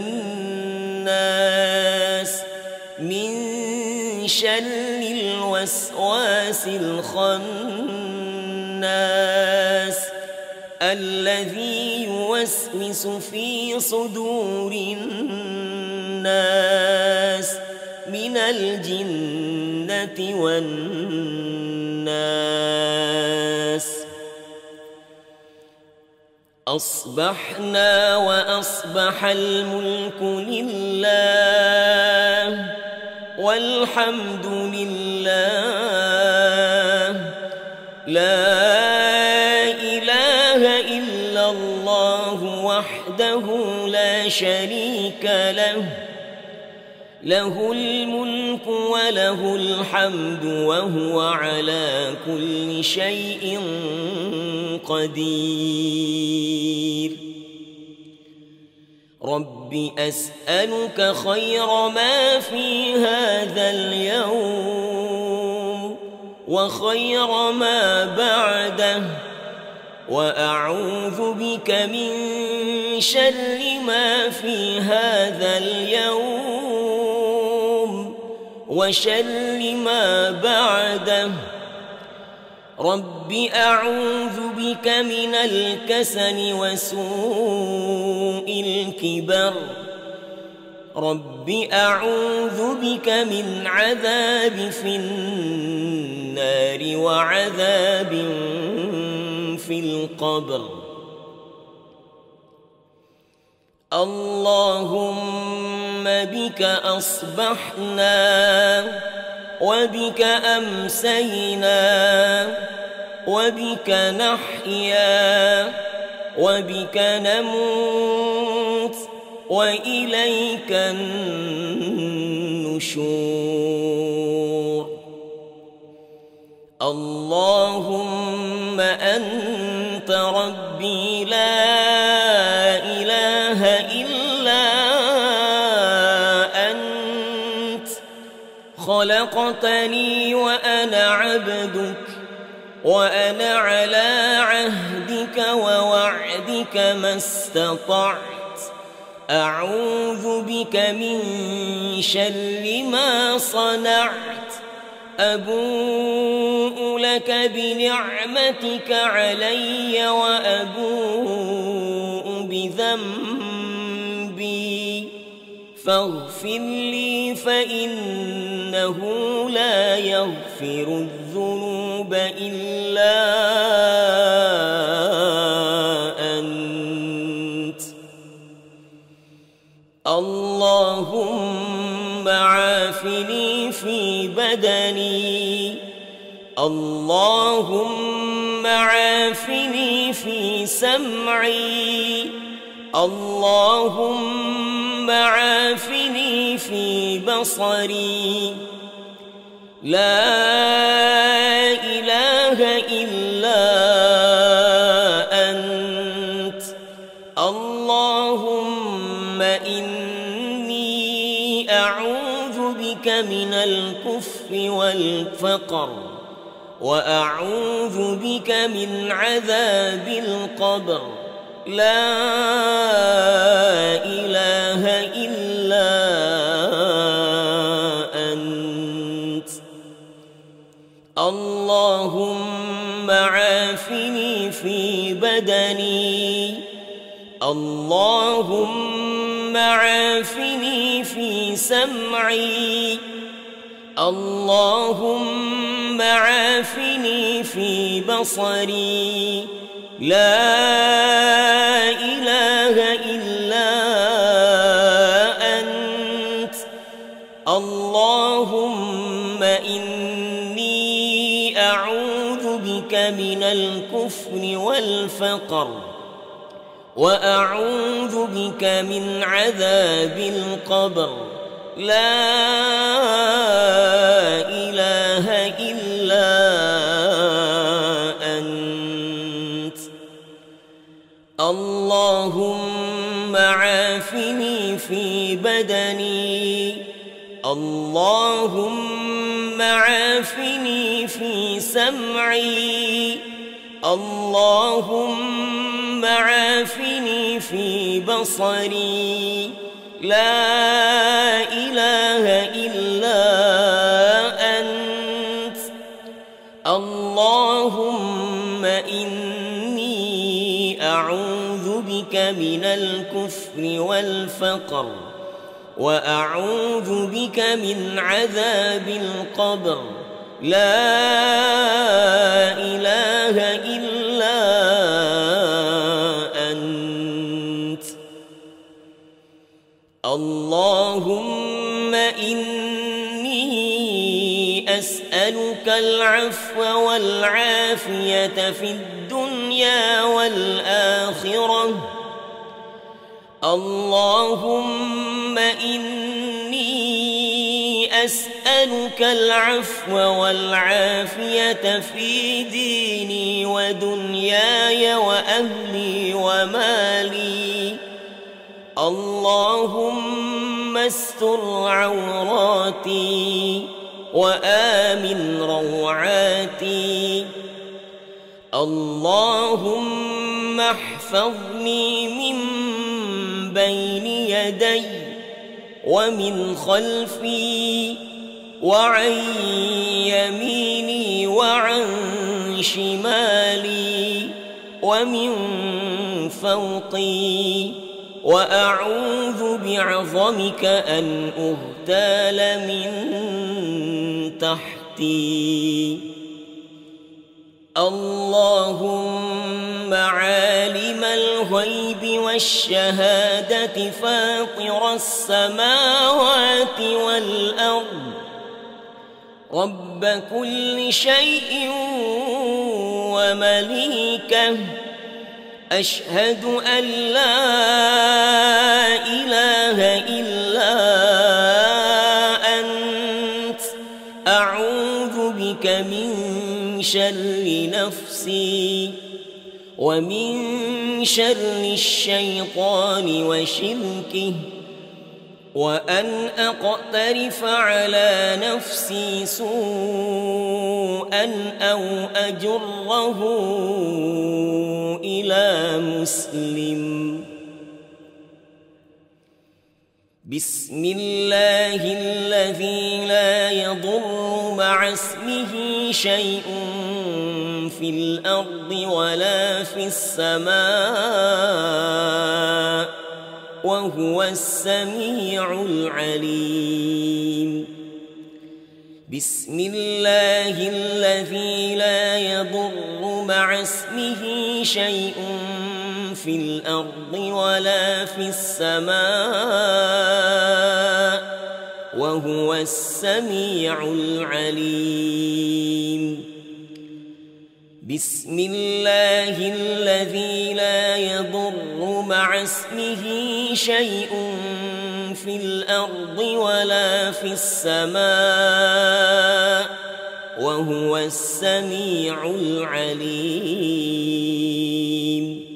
الناس من شر الوسواس الخناس الذي يوسوس في صدور الناس من الجنة والناس أصبحنا وأصبح الملك لله والحمد لله لا لا شريك له، له الملك وله الحمد وهو على كل شيء قدير. رب أسألك خير ما في هذا اليوم وخير ما بعده، وأعوذ بك من شر ما في هذا اليوم وشر ما بعده. رب أعوذ بك من الكسل وسوء الكبر. رب أعوذ بك من عذاب في النار وعذاب في القبر. اللهم بك أصبحنا وبك أمسينا وبك نحيا وبك نموت وإليك النشور. اللهم أنت ربي لا إله إلا أنت، خلقتني وأنا عبدك، وأنا على عهدك ووعدك ما استطعت. أعوذ بك من شر ما صنعت. أبوء لك بنعمتك علي وأبوء بذنبي، فاغفر لي فإنه لا يغفر الذنوب إلا أنت. اللهم عافني في بدني، اللهم عافني في سمعي، اللهم عافني في بصري. لا إله إلا أنت. اللهم إني أعوذ بك من الكفر والفقر، وأعوذ بك من عذاب القبر. لا إله إلا أنت. اللهم عافني في بدني، اللهم عافني في سمعي، اللهم عافني في بصري. لا إله إلا أنت. اللهم إني أعوذ بك من الكفر والفقر، وأعوذ بك من عذاب القبر. لا إله إلا أنت. اللهم عافني في بدني، اللهم عافني في سمعي، اللهم عافني في بصري. لا إله إلا أنت. اللهم إني أعوذ بك من الكفر والفقر، وأعوذ بك من عذاب القبر. لا إله إلا أنت. اللهم إني أسألك العفو والعافية في الدنيا والآخرة. اللهم إني أسألك العفو والعافية في ديني ودنياي وأهلي ومالي. اللهم استر عوراتي وآمن روعاتي. اللهم احفظني من بين يدي ومن خلفي وعن يميني وعن شمالي ومن فوقي، وأعوذ بعظمك أن أغتال من تحتي. اللهم عالم الغيب والشهادة فاطر السماوات والأرض، رب كل شيء ومليكه، أشهد أن لا إله إلا أنت، أعوذ بك من شر نفسي ومن شر الشيطان وشركه، وأن أقترف على نفسي سوءا أو أجره إلى مسلم. بسم الله الذي لا يضر مع اسمه شيء في الأرض ولا في السماء، وهو السميع العليم. بسم الله الذي لا يضر مع اسمه شيء في الأرض ولا في السماء، وهو السميع العليم. بسم الله الذي لا يضر مع اسمه شيء في الأرض ولا في السماء، وهو السميع العليم.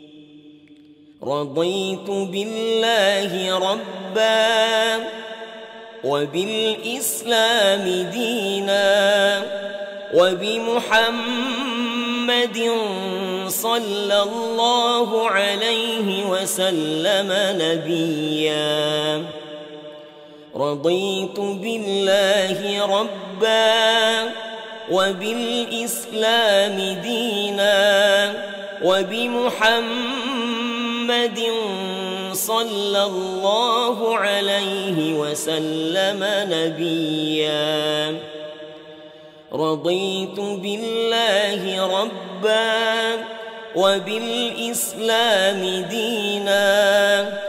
رضيت بالله ربا وبالإسلام دينا وبمحمد صلى الله عليه وسلم نبيا. رضيت بالله ربا وبالإسلام دينا وبمحمد صلى الله عليه وسلم نبيا. رضيت بالله ربا وبالإسلام دينا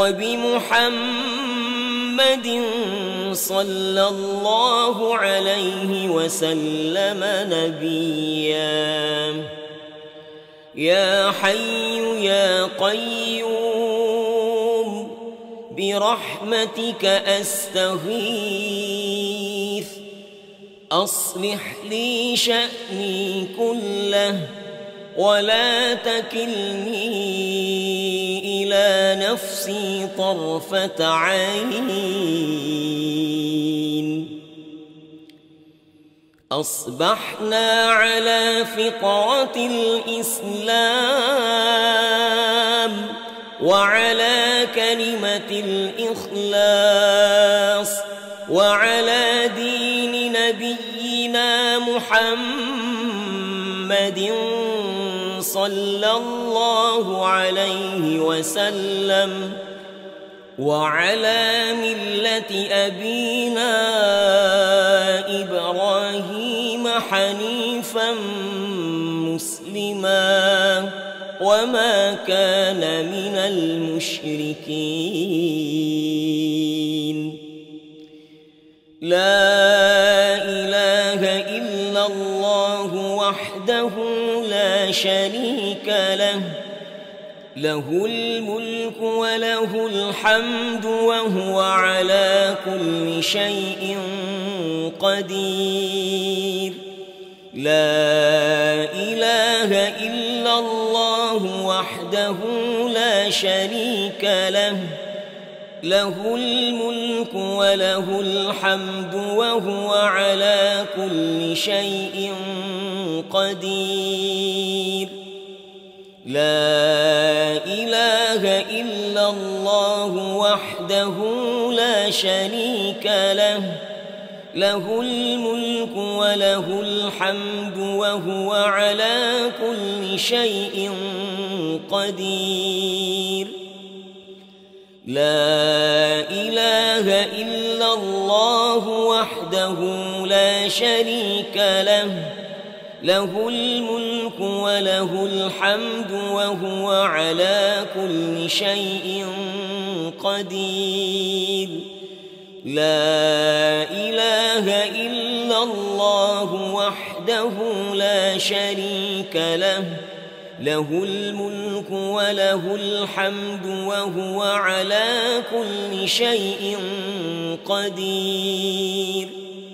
وبمحمد صلى الله عليه وسلم نبيا. يا حي يا قيوم برحمتك أستغيث، أصلح لي شأني كله ولا تكلني إلى نفسي طرفة عين. أصبحنا على فطرة الإسلام وعلى كلمة الإخلاص وعلى دين نبينا محمد صلى الله عليه وسلم وعلى ملة أبينا إبراهيم حنيفا مسلما وما كان من المشركين. لا إله إلا الله وحده لا شريك له، له الملك وله الحمد وهو على كل شيء قدير. لا إله إلا الله وحده لا شريك له، له الملك وله الحمد وهو على كل شيء قدير. لا إله إلا الله وحده لا شريك له، له الملك وله الحمد وهو على كل شيء قدير. لا إله إلا الله وحده لا شريك له، له الملك وله الحمد وهو على كل شيء قدير. لا إله إلا الله وحده لا شريك له، له الملك وله الحمد وهو على كل شيء قدير.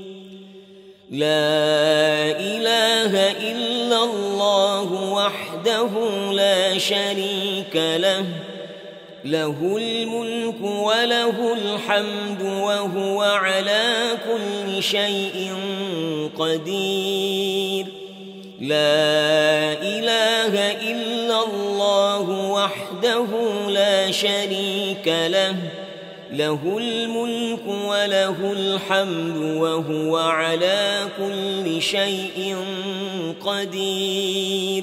لا إله إلا الله وحده لا شريك له، له الملك وله الحمد وهو على كل شيء قدير. لا إله إلا الله وحده لا شريك له، له الملك وله الحمد وهو على كل شيء قدير.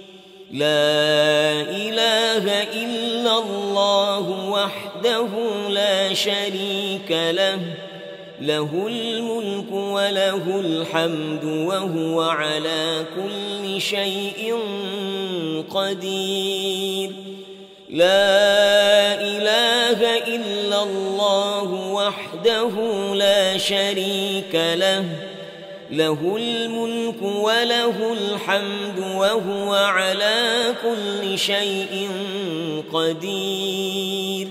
لا إله إلا الله وحده لا شريك له، له الملك وله الحمد وهو على كل شيء قدير. لا إله إلا الله وحده لا شريك له، له الملك وله الحمد وهو على كل شيء قدير.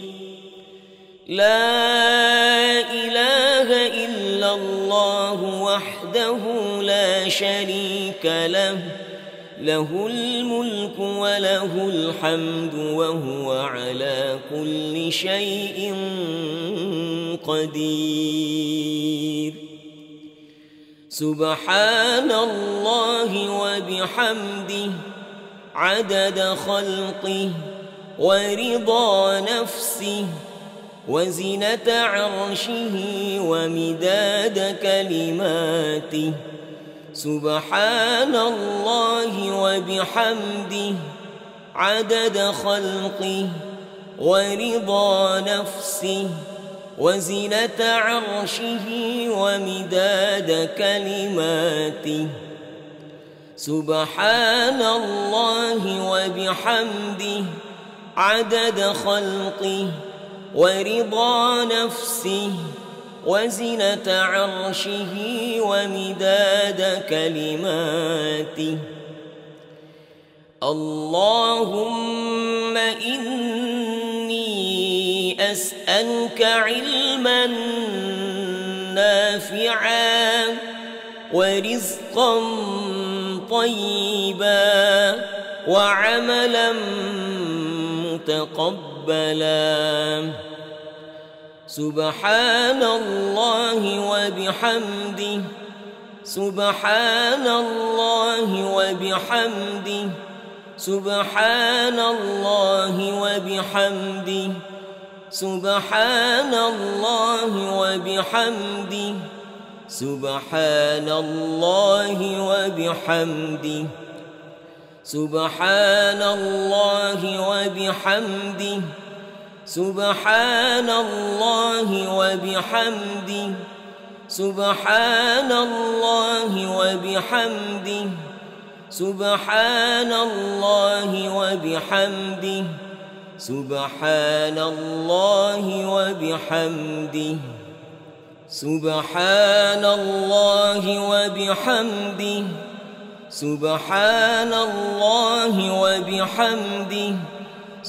لا إله إلا الله وحده لا شريك له، له الملك وله الحمد وهو على كل شيء قدير. سبحان الله وبحمده عدد خلقه ورضا نفسه وزنة عرشه ومداد كلماته. سبحان الله وبحمده عدد خلقه ورضا نفسه وزنة عرشه ومداد كلماته. سبحان الله وبحمده عدد خلقه ورضا نفسه وزنة عرشه ومداد كلماته. اللهم إني أسألك علما نافعا ورزقا طيبا وعملا متقبلا. سبحان الله وبحمده سبحان الله وبحمده سبحان الله وبحمده سبحان الله وبحمده سبحان الله وبحمده سبحان الله وبحمده سبحان الله وبحمده سبحان الله وبحمده سبحان الله وبحمده سبحان الله وبحمده سبحان الله وبحمده سبحان الله وبحمده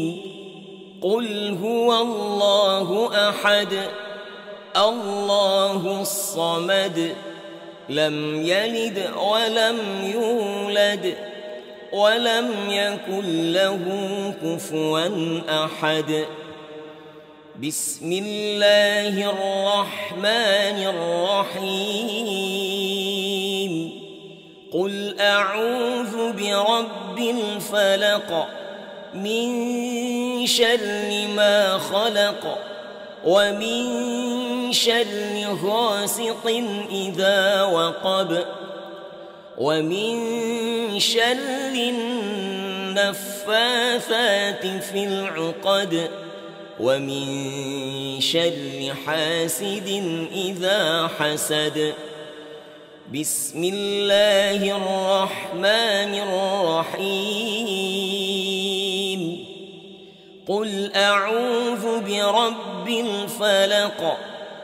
الله أحد الله الصمد لم يلد ولم يولد ولم يكن له كفوا أحد. بسم الله الرحمن الرحيم. قل أعوذ برب الفلق من شر ما خلق ومن شر غاسق إذا وقب ومن شر النفاثات في العقد ومن شر حاسد إذا حسد. بسم الله الرحمن الرحيم. قل أعوذ برب الفلق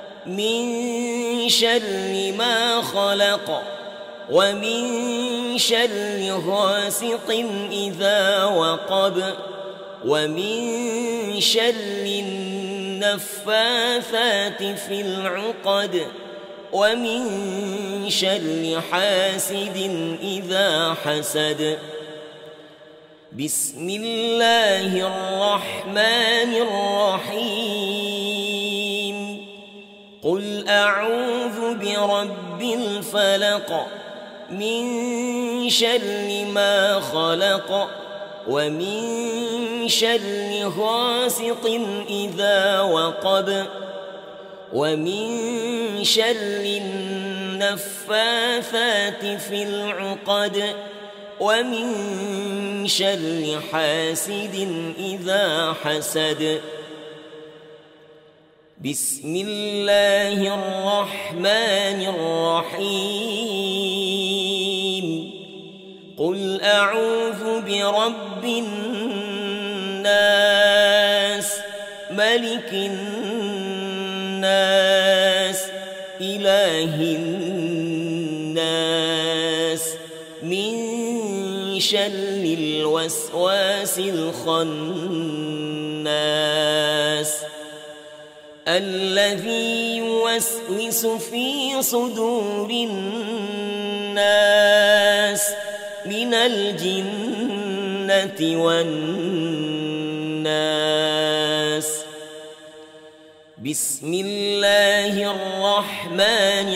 من شر ما خلق ومن شر غاسق إذا وقب ومن شر النفاثات في العقد ومن شر حاسد إذا حسد. بسم الله الرحمن الرحيم. قل أعوذ برب الفلق من شر ما خلق ومن شر غاسق إذا وقب ومن شر النفاثات في العقد ومن شر حاسد إذا حسد. بسم الله الرحمن الرحيم. قل أعوذ برب الناس ملك الناس إله الناس من شر الوسواس الخناس الذي يوسوس في صدور الناس من الجنة والناس. بسم الله الرحمن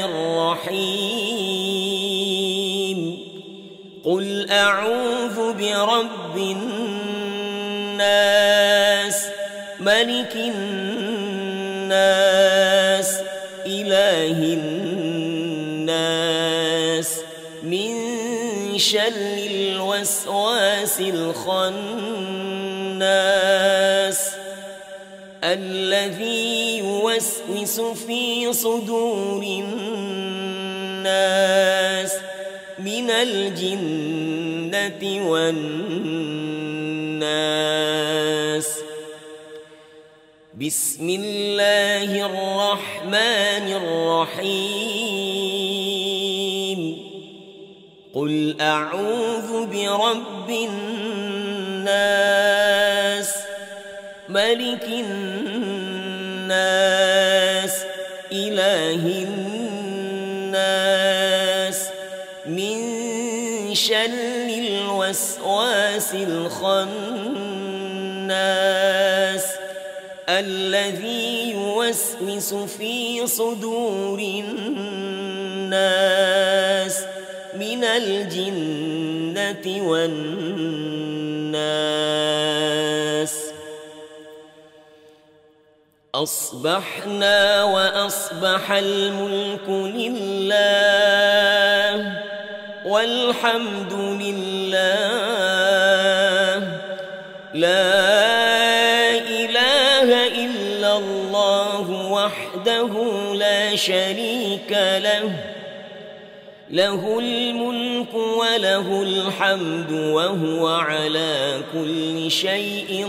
الرحيم. قل أعوذ برب الناس ملك الناس إله الناس من شر الوسواس الخناس الذي يوسوس في صدور الناس من الجنة والناس. بسم الله الرحمن الرحيم. قل أعوذ برب الناس ملك الناس إله الناس من شر الوسواس الخناس الذي يوسوس في صدور الناس من الجنة والناس. أصبحنا وأصبح الملك لله والحمد لله لا إله إلا الله وحده لا شريك له له الملك وله الحمد وهو على كل شيء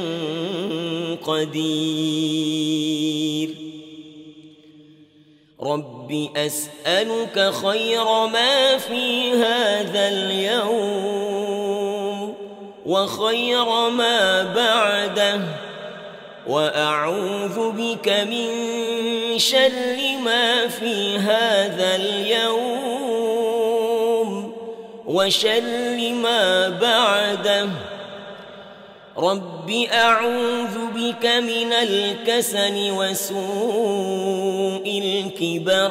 قدير. رب أسألك خير ما في هذا اليوم وخير ما بعده وأعوذ بك من شر ما في هذا اليوم وشر ما بعده. رب أعوذ بك من الكسل وسوء الكبر.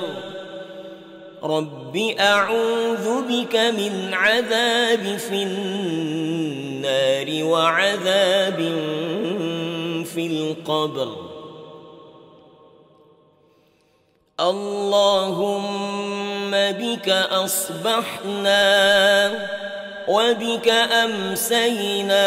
رب أعوذ بك من عذاب في النار وعذاب في القبر. اللهم بك أصبحنا وبك أمسينا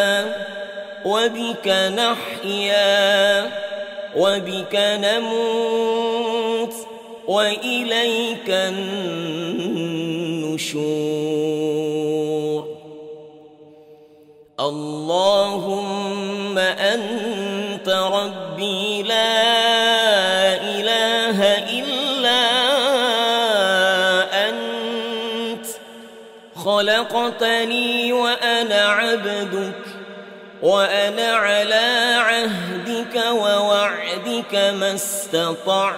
وبك نحيا وبك نموت وإليك النشور. اللهم أنت ربي لا إله إلا أنت، خلقتني وأنا عبدك، وأنا على عهدك ووعدك ما استطعت.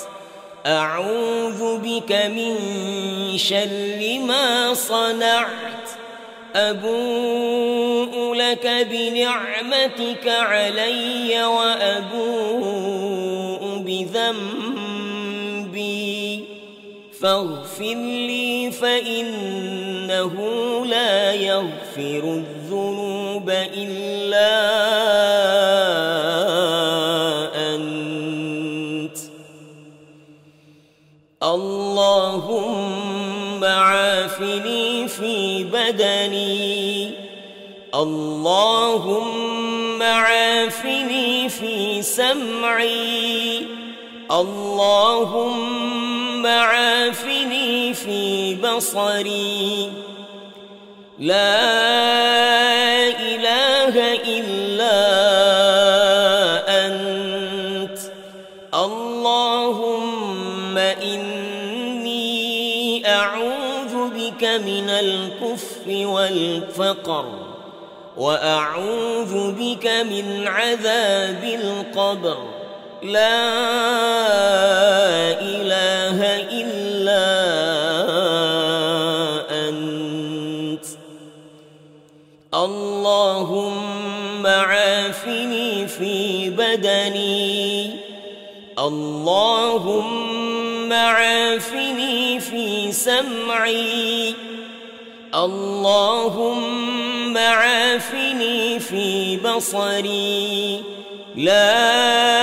أعوذ بك من شر ما صنعت. أبوء لك بنعمتك علي وأبوء بذنبي فاغفر لي فإنه لا يغفر الذنوب إلا أنت. اللهم عافني في بدني. اللهم عافني في سمعي. اللهم عافني في بصري. لا إله إلا أنت. اللهم إني أعوذ بك من الكفر والفقر، وأعوذ بك من عذاب القبر. لا إله إلا أنت. اللهم عافني في بدني. اللهم عافني في سمعي. اللهم عافني في بصري. لا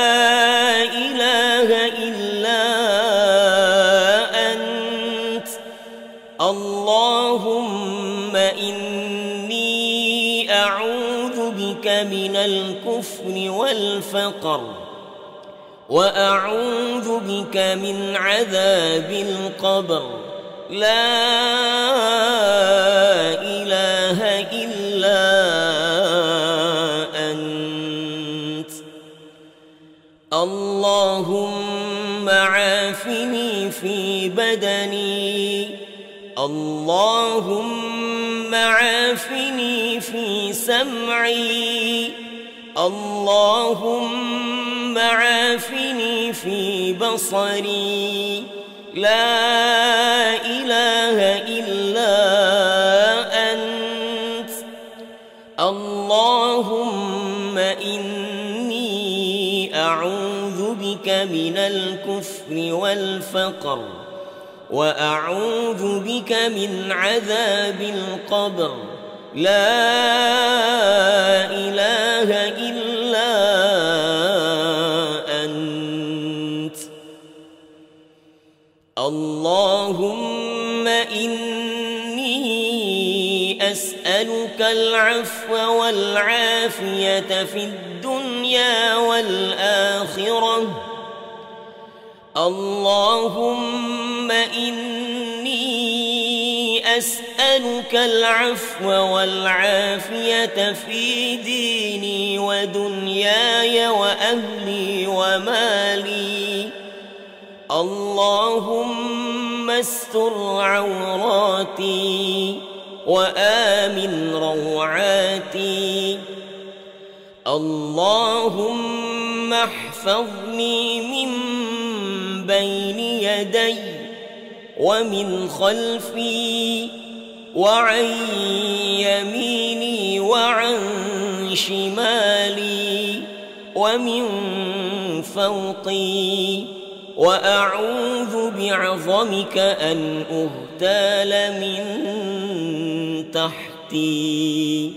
إله إلا أنت. اللهم إني أعوذ بك من الكفر والفقر، وأعوذ بك من عذاب القبر. لا إله إلا أنت. اللهم عافني في بدني. اللهم عافني في سمعي. اللهم عافني في بصري. لا إله إلا أنت. اللهم إني أعوذ بك من الكفر والفقر، وأعوذ بك من عذاب القبر. لا إله إلا أنت. اللهم إني أسألك العفو والعافية في الدنيا والآخرة. اللهم إني أسألك العفو والعافية في ديني ودنياي وأهلي ومالي. اللهم استر عوراتي وآمن روعاتي. اللهم احفظني من بين يدي ومن خلفي وعن يميني وعن شمالي ومن فوقي، وأعوذ بعظمك أن أغتال من تحتي.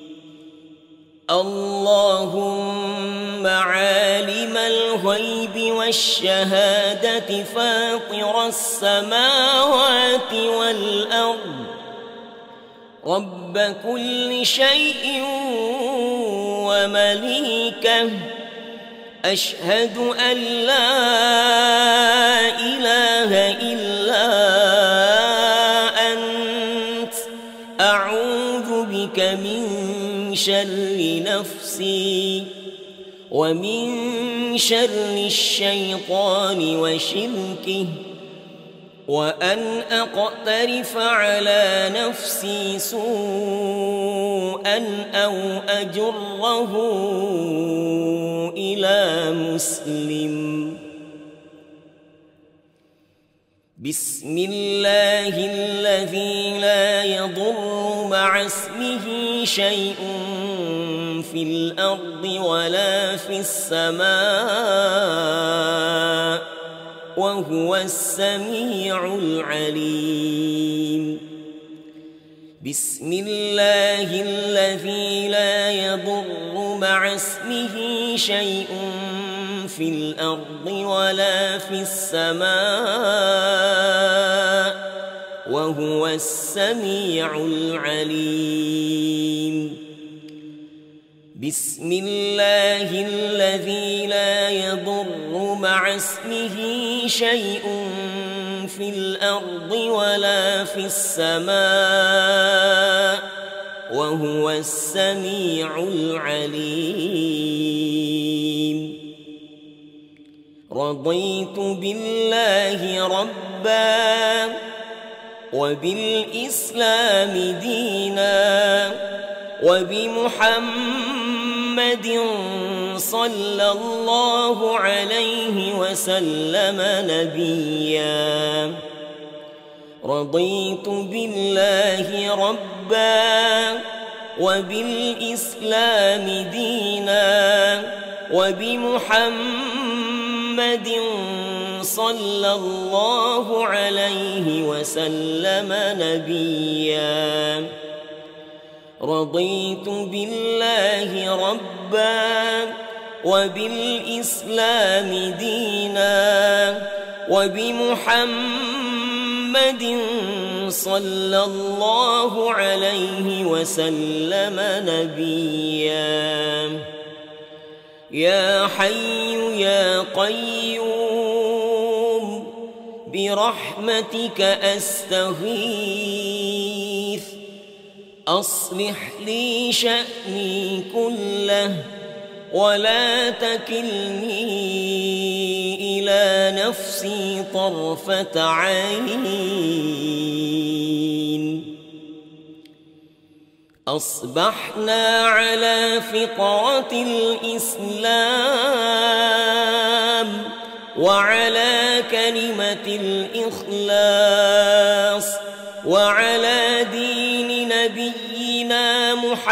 اللهم عالم الغيب والشهادة فاطر السماوات والأرض، رب كل شيء ومليكه، أشهد أن لا إله إلا أنت، أعوذ بك من شر نفسي ومن شر الشيطان وشركه، وأن أقترف على نفسي سوءا أو أجره إلى مسلم. بسم الله الذي لا يضر مع اسمه شيء في الأرض ولا في السماء، وهو السميع العليم. بسم الله الذي لا يضر مع اسمه شيء في الأرض ولا في السماء، وهو السميع العليم. بسم الله الذي لا يضر مع اسمه شيء في الأرض ولا في السماء، وهو السميع العليم. رضيت بالله ربا وبالإسلام دينا وبمحمد صلى الله عليه وسلم نبيا. رضيت بالله ربا وبالإسلام دينا وبمحمد صلى الله عليه وسلم نبيا. رضيت بالله ربا وبالإسلام دينا وبمحمد صلى الله عليه وسلم نبيا. يا حي يا قيوم برحمتك أستغيث، أصلح لي شأني كله ولا تكلني إلى نفسي طرفة عين. أصبحنا على فطرة الإسلام وعلى كلمة الإخلاص وعلى دين نبينا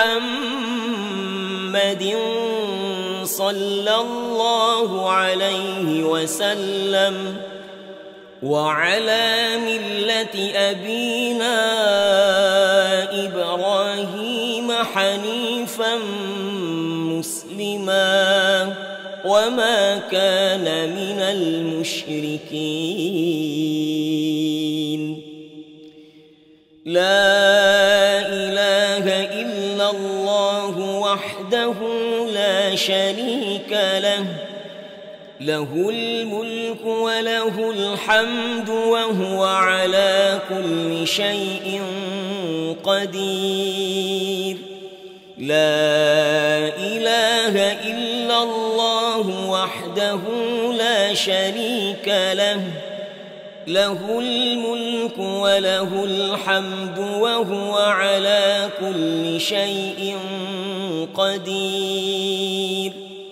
محمد صلى الله عليه وسلم وعلى ملة أبينا إبراهيم حنيفا مسلما وما كان من المشركين. لا إله إلا الله وحده لا شريك له، له الملك وله الحمد وهو على كل شيء قدير. لا إله إلا الله وحده لا شريك له، له الملك وله الحمد وهو على كل شيء قدير.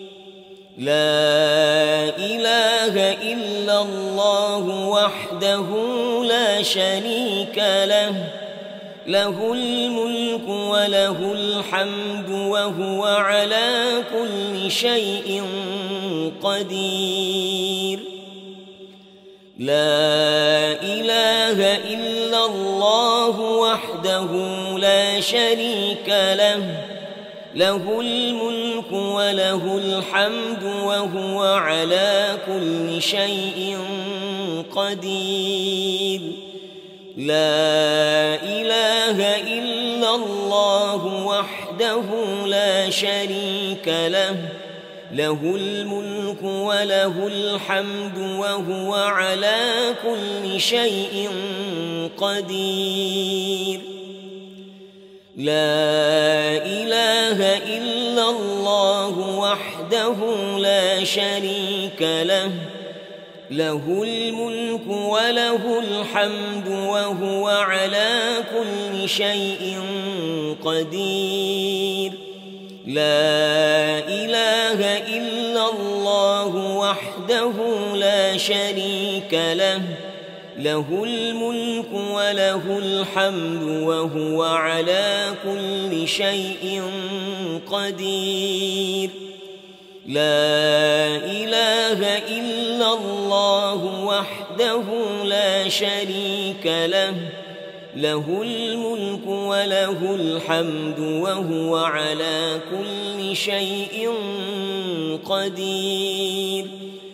لا إله إلا الله وحده لا شريك له، له الملك وله الحمد وهو على كل شيء قدير. لا إله إلا الله وحده لا شريك له، له الملك وله الحمد وهو على كل شيء قدير. لا إله إلا الله وحده لا شريك له، له الملك وله الحمد وهو على كل شيء قدير. لا إله إلا الله وحده لا شريك له، له الملك وله الحمد وهو على كل شيء قدير. لا إله إلا الله وحده لا شريك له، له الملك وله الحمد وهو على كل شيء قدير. لا إله إلا الله وحده لا شريك له، له الملك وله الحمد وهو على كل شيء قدير.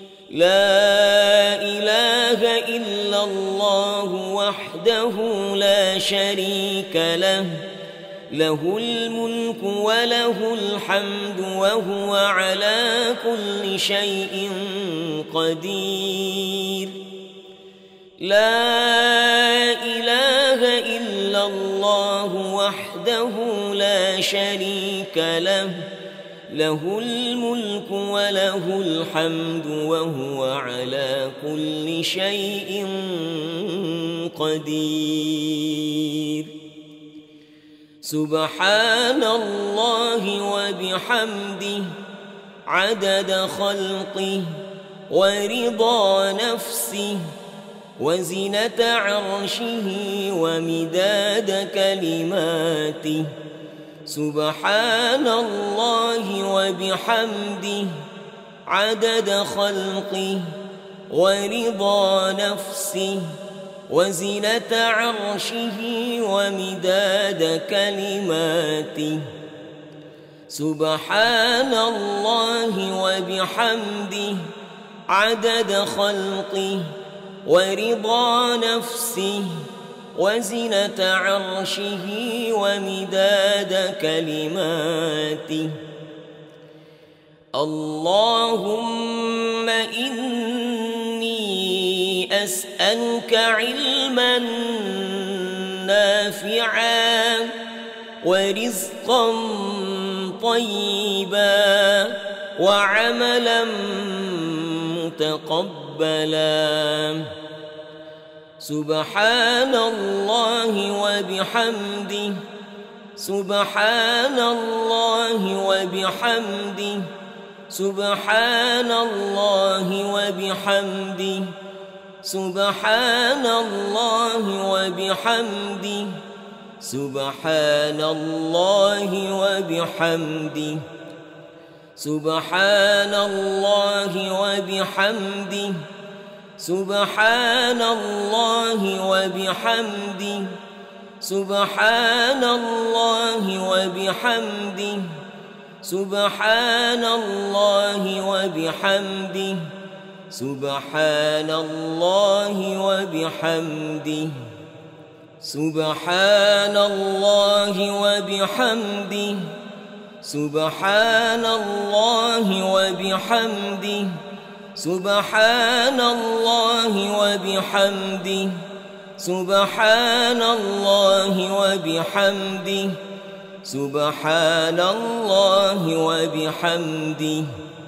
لا إله إلا الله وحده لا شريك له، له الملك وله الحمد وهو على كل شيء قدير. لا إله إلا الله وحده لا شريك له، له الملك وله الحمد وهو على كل شيء قدير. سبحان الله وبحمده عدد خلقه ورضا نفسه وزنة عرشه ومداد كلماته. سبحان الله وبحمده عدد خلقه ورضا نفسه وزنة عرشه ومداد كلماته. سبحان الله وبحمده عدد خلقه ورضا نفسه وزنة عرشه ومداد كلماته. اللهم إني أسألك علما نافعا ورزقا طيبا وعملا متقبلا. سبحان الله وبحمده، سبحان الله وبحمده، سبحان الله وبحمده، سبحان الله وبحمده، سبحان الله وبحمده، سبحان الله وبحمده، سبحان الله وبحمده، سبحان الله وبحمده، سبحان الله وبحمده، سبحان الله وبحمده، سبحان الله وبحمده، سبحان الله وبحمده، سبحان الله وبحمده، سبحان الله وبحمده، سبحان الله وبحمده،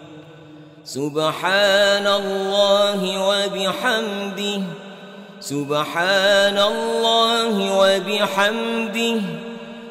سبحان الله وبحمده، سبحان الله وبحمده،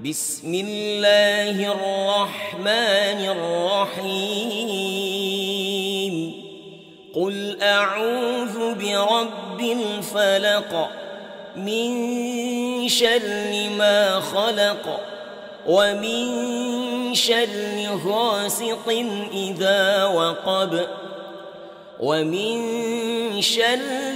بسم الله الرحمن الرحيم قل أعوذ برب الفلق من شر ما خلق ومن شر غاسق إذا وقب ومن شر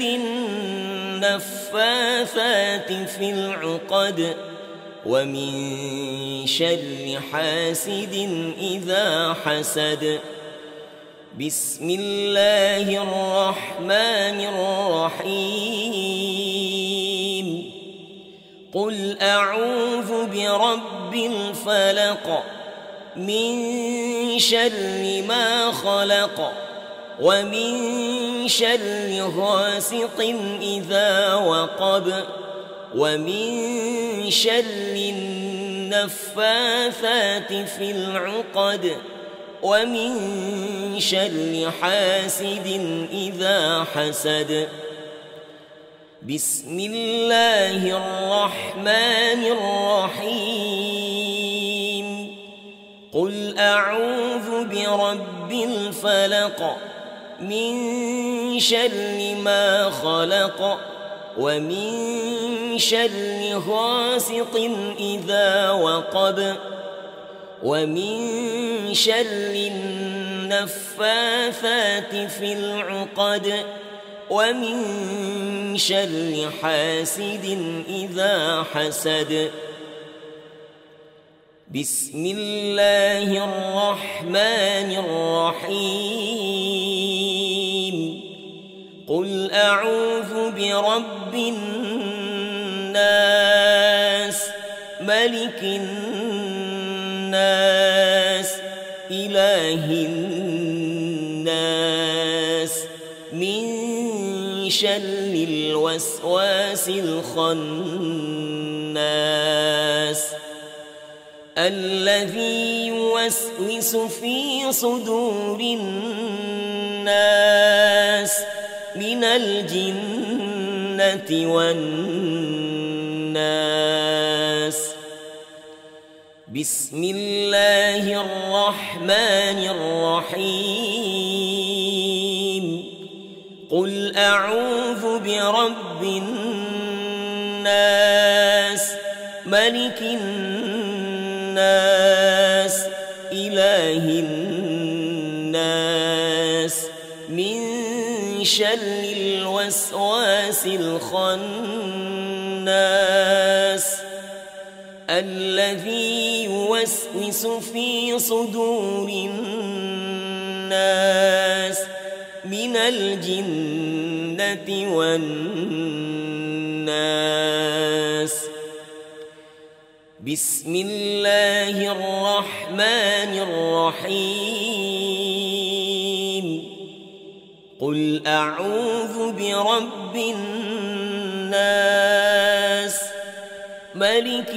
النفاثات في العقد ومن شر حاسد إذا حسد بسم الله الرحمن الرحيم قل أعوذ برب الفلق من شر ما خلق ومن شر غاسق إذا وقب ومن شر النفاثات في العقد ومن شر حاسد إذا حسد بسم الله الرحمن الرحيم قل أعوذ برب الفلق من شر ما خلق ومن شر غاسق إذا وقب ومن شر النفاثات في العقد ومن شر حاسد إذا حسد بسم الله الرحمن الرحيم قل أعوذ برب الناس ملك الناس إله الناس من شر الوسواس الخناس الذي يوسوس في صدور الناس من الجنة والناس بسم الله الرحمن الرحيم قل أعوذ برب الناس ملك الناس إله الناس من شر الوسواس الخناس الذي يوسوس في صدور الناس من الجنة والناس بسم الله الرحمن الرحيم قل أعوذ برب الناس ملك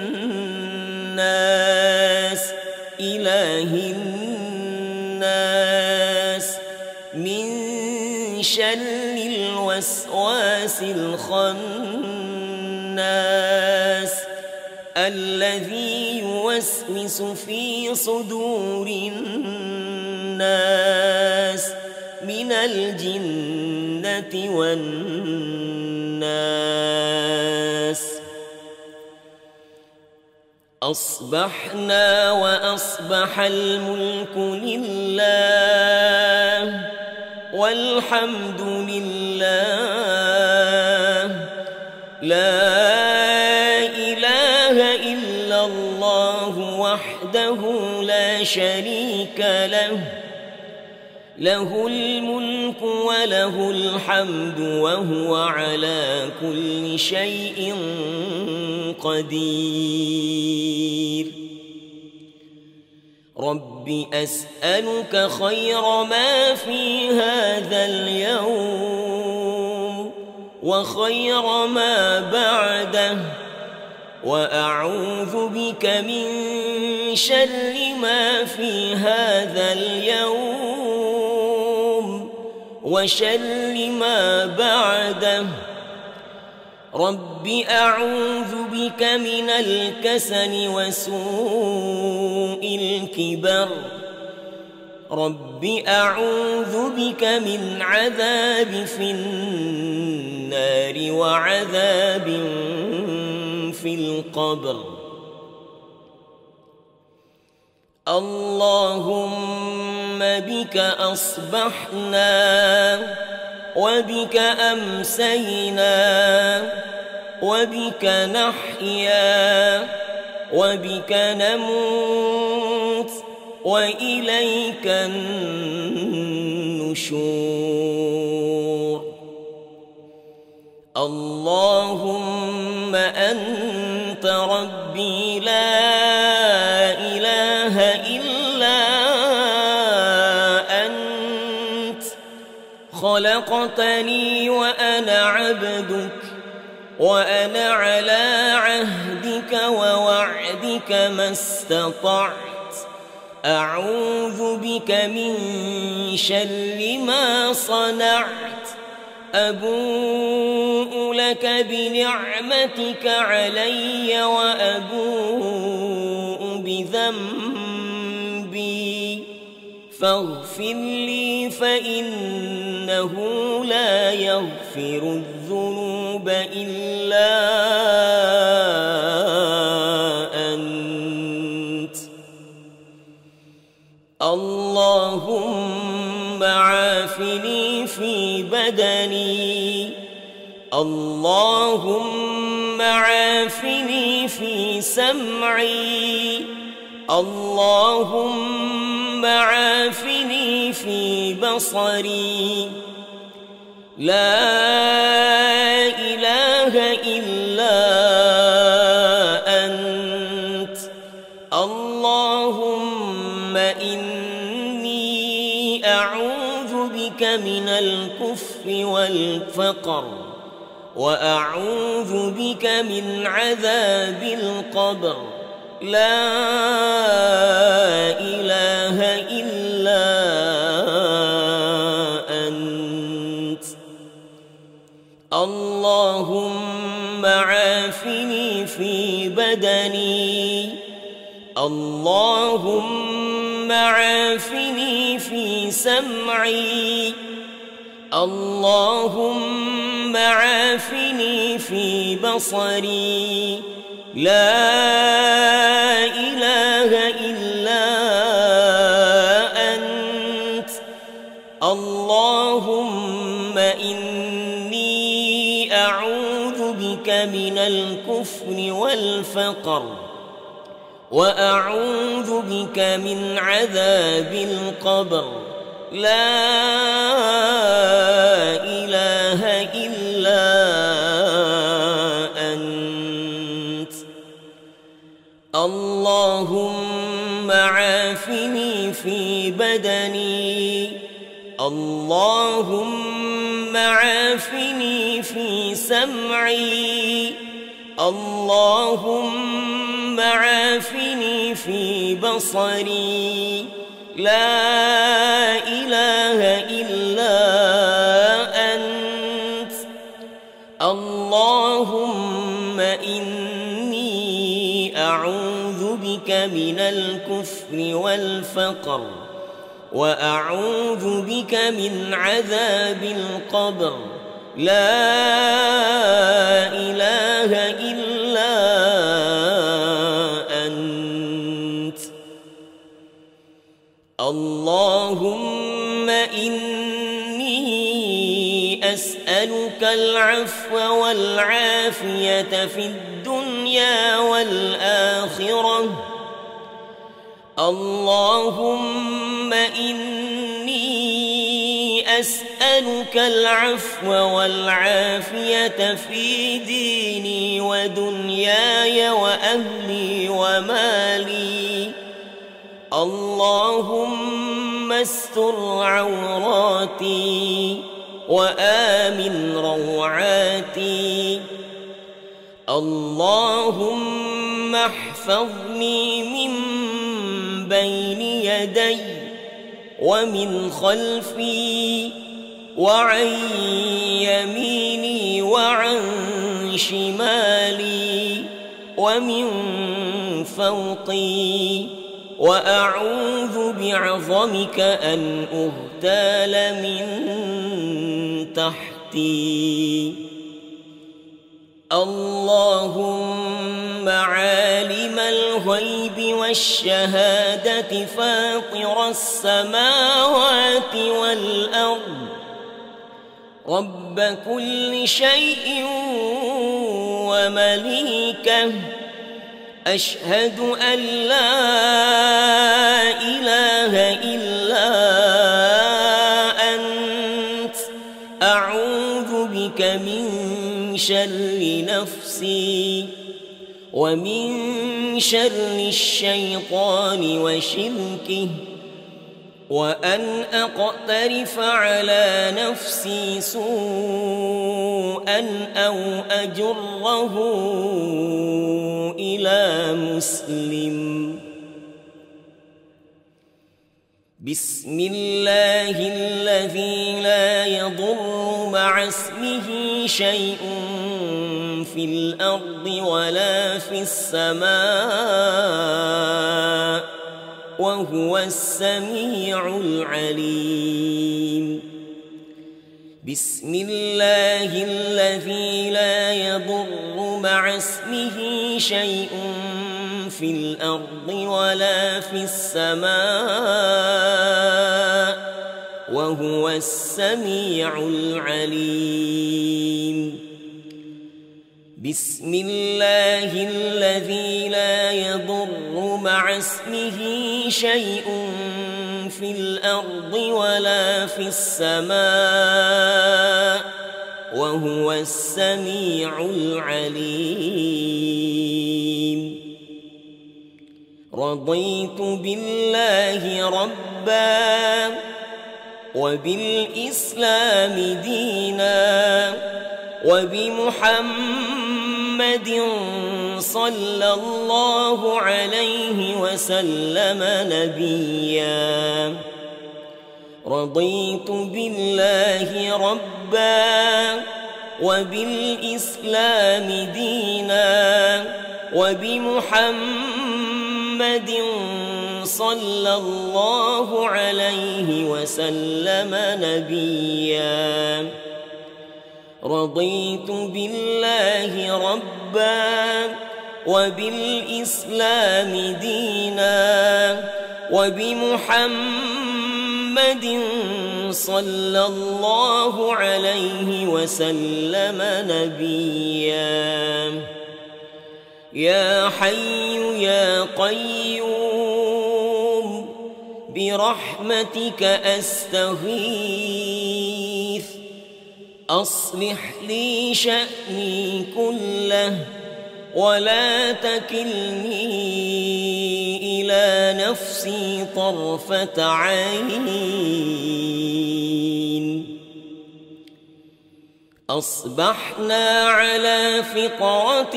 الناس إله الناس من شر الوسواس الخناس الذي يوسوس في صدور الناس من الجنة والناس أصبحنا وأصبح الملك لله والحمد لله لا إله إلا الله وحده لا شريك له له الملك وله الحمد وهو على كل شيء قدير رب أسألك خير ما في هذا اليوم وخير ما بعده وأعوذ بك من شر ما في هذا اليوم وشر ما بعده رب أعوذ بك من الكسل وسوء الكبر رب أعوذ بك من عذاب في النار وعذاب في القبر اللهم بك أصبحنا وبك أمسينا وبك نحيا وبك نموت وإليك النشور اللهم أنت ربي لا إله إلا أنت خلقتني وأنا عبدك وأنا على عهدك ووعدك ما استطعت أعوذ بك من شر ما صنعت أبوء لك بنعمتك علي وأبوء بذنبي فاغفر لي فإنه لا يغفر الذنوب إلا أنت اللهم عافني في بدني اللهم عافني في سمعي اللهم عافني في بصري لا إله إلا أنت اللهم إني أعوذ بك من الكفر والفقر وأعوذ بك من عذاب القبر لا إله إلا أنت اللهم عافني في بدني اللهم عافني في سمعي اللهم عافني في بصري لا إله إلا أنت اللهم إني أعوذ بك من الكفر والفقر وأعوذ بك من عذاب القبر لا إله إلا أنت اللهم عافني في بدني اللهم عافني في سمعي اللهم عافني في بصري لا إله إلا أنت اللهم إني أعوذ بك من الكفر والفقر وأعوذ بك من عذاب القبر لا إله إلا أنت اللهم إني أسألك العفو والعافية في الدنيا والآخرة اللهم إني أسألك العفو والعافية في ديني ودنياي وأهلي ومالي اللهم استر عوراتي وآمن روعاتي اللهم احفظني من بين يدي ومن خلفي وعن يميني وعن شمالي ومن فوقي وأعوذ بعظمك أن أغتال من تحتي. اللهم عالم الغيب والشهادة فاطر السماوات والأرض رب كل شيء ومليكه، أشهد أن لا إله إلا أنت، أعوذ بك من شر نفسي ومن شر الشيطان وشركه، وأن أقترف على نفسي سوءا أو أجره إلى مسلم. بسم الله الذي لا يضر مع اسمه شيء في الأرض ولا في السماء وهو السميع العليم. بسم الله الذي لا يضر مع اسمه شيء في الأرض ولا في السماء وهو السميع العليم. بسم الله الذي لا يضر مع اسمه شيء في الأرض ولا في السماء وهو السميع العليم. رضيت بالله ربا وبالإسلام دينا وبمحمد صلى الله عليه وسلم نبيا. رضيت بالله ربا وبالإسلام دينا وبمحمد صلى الله عليه وسلم نبيا. رضيت بالله ربا وبالإسلام دينا وبمحمد صلى الله عليه وسلم نبيا. يا حي يا قيوم برحمتك أستغيث، أصلح لي شأني كله ولا تكلني إلى نفسي طرفة عين. أصبحنا على فطرة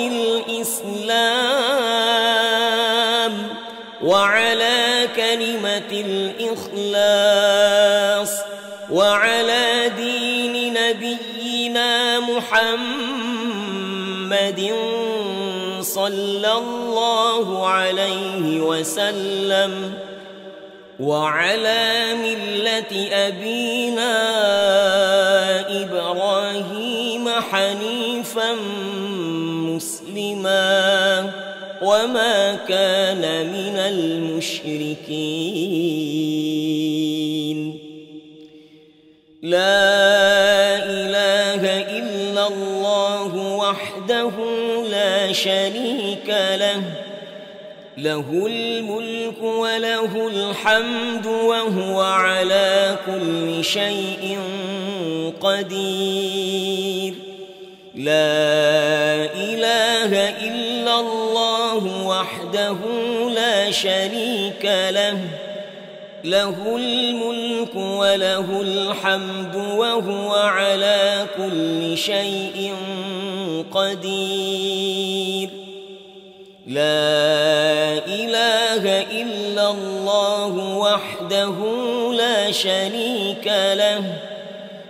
الإسلام وعلى كلمة الإخلاص وعلى دين نبينا محمد صلى الله عليه وسلم وعلى ملة أبينا إبراهيم حنيفا مسلما وما كان من المشركين. لا إله إلا الله وحده لا شريك له، له الملك وله الحمد وهو على كل شيء قدير. لا إله إلا الله وحده لا شريك له، له الملك وله الحمد وهو على كل شيء قدير. لا إله إلا الله وحده لا شريك له،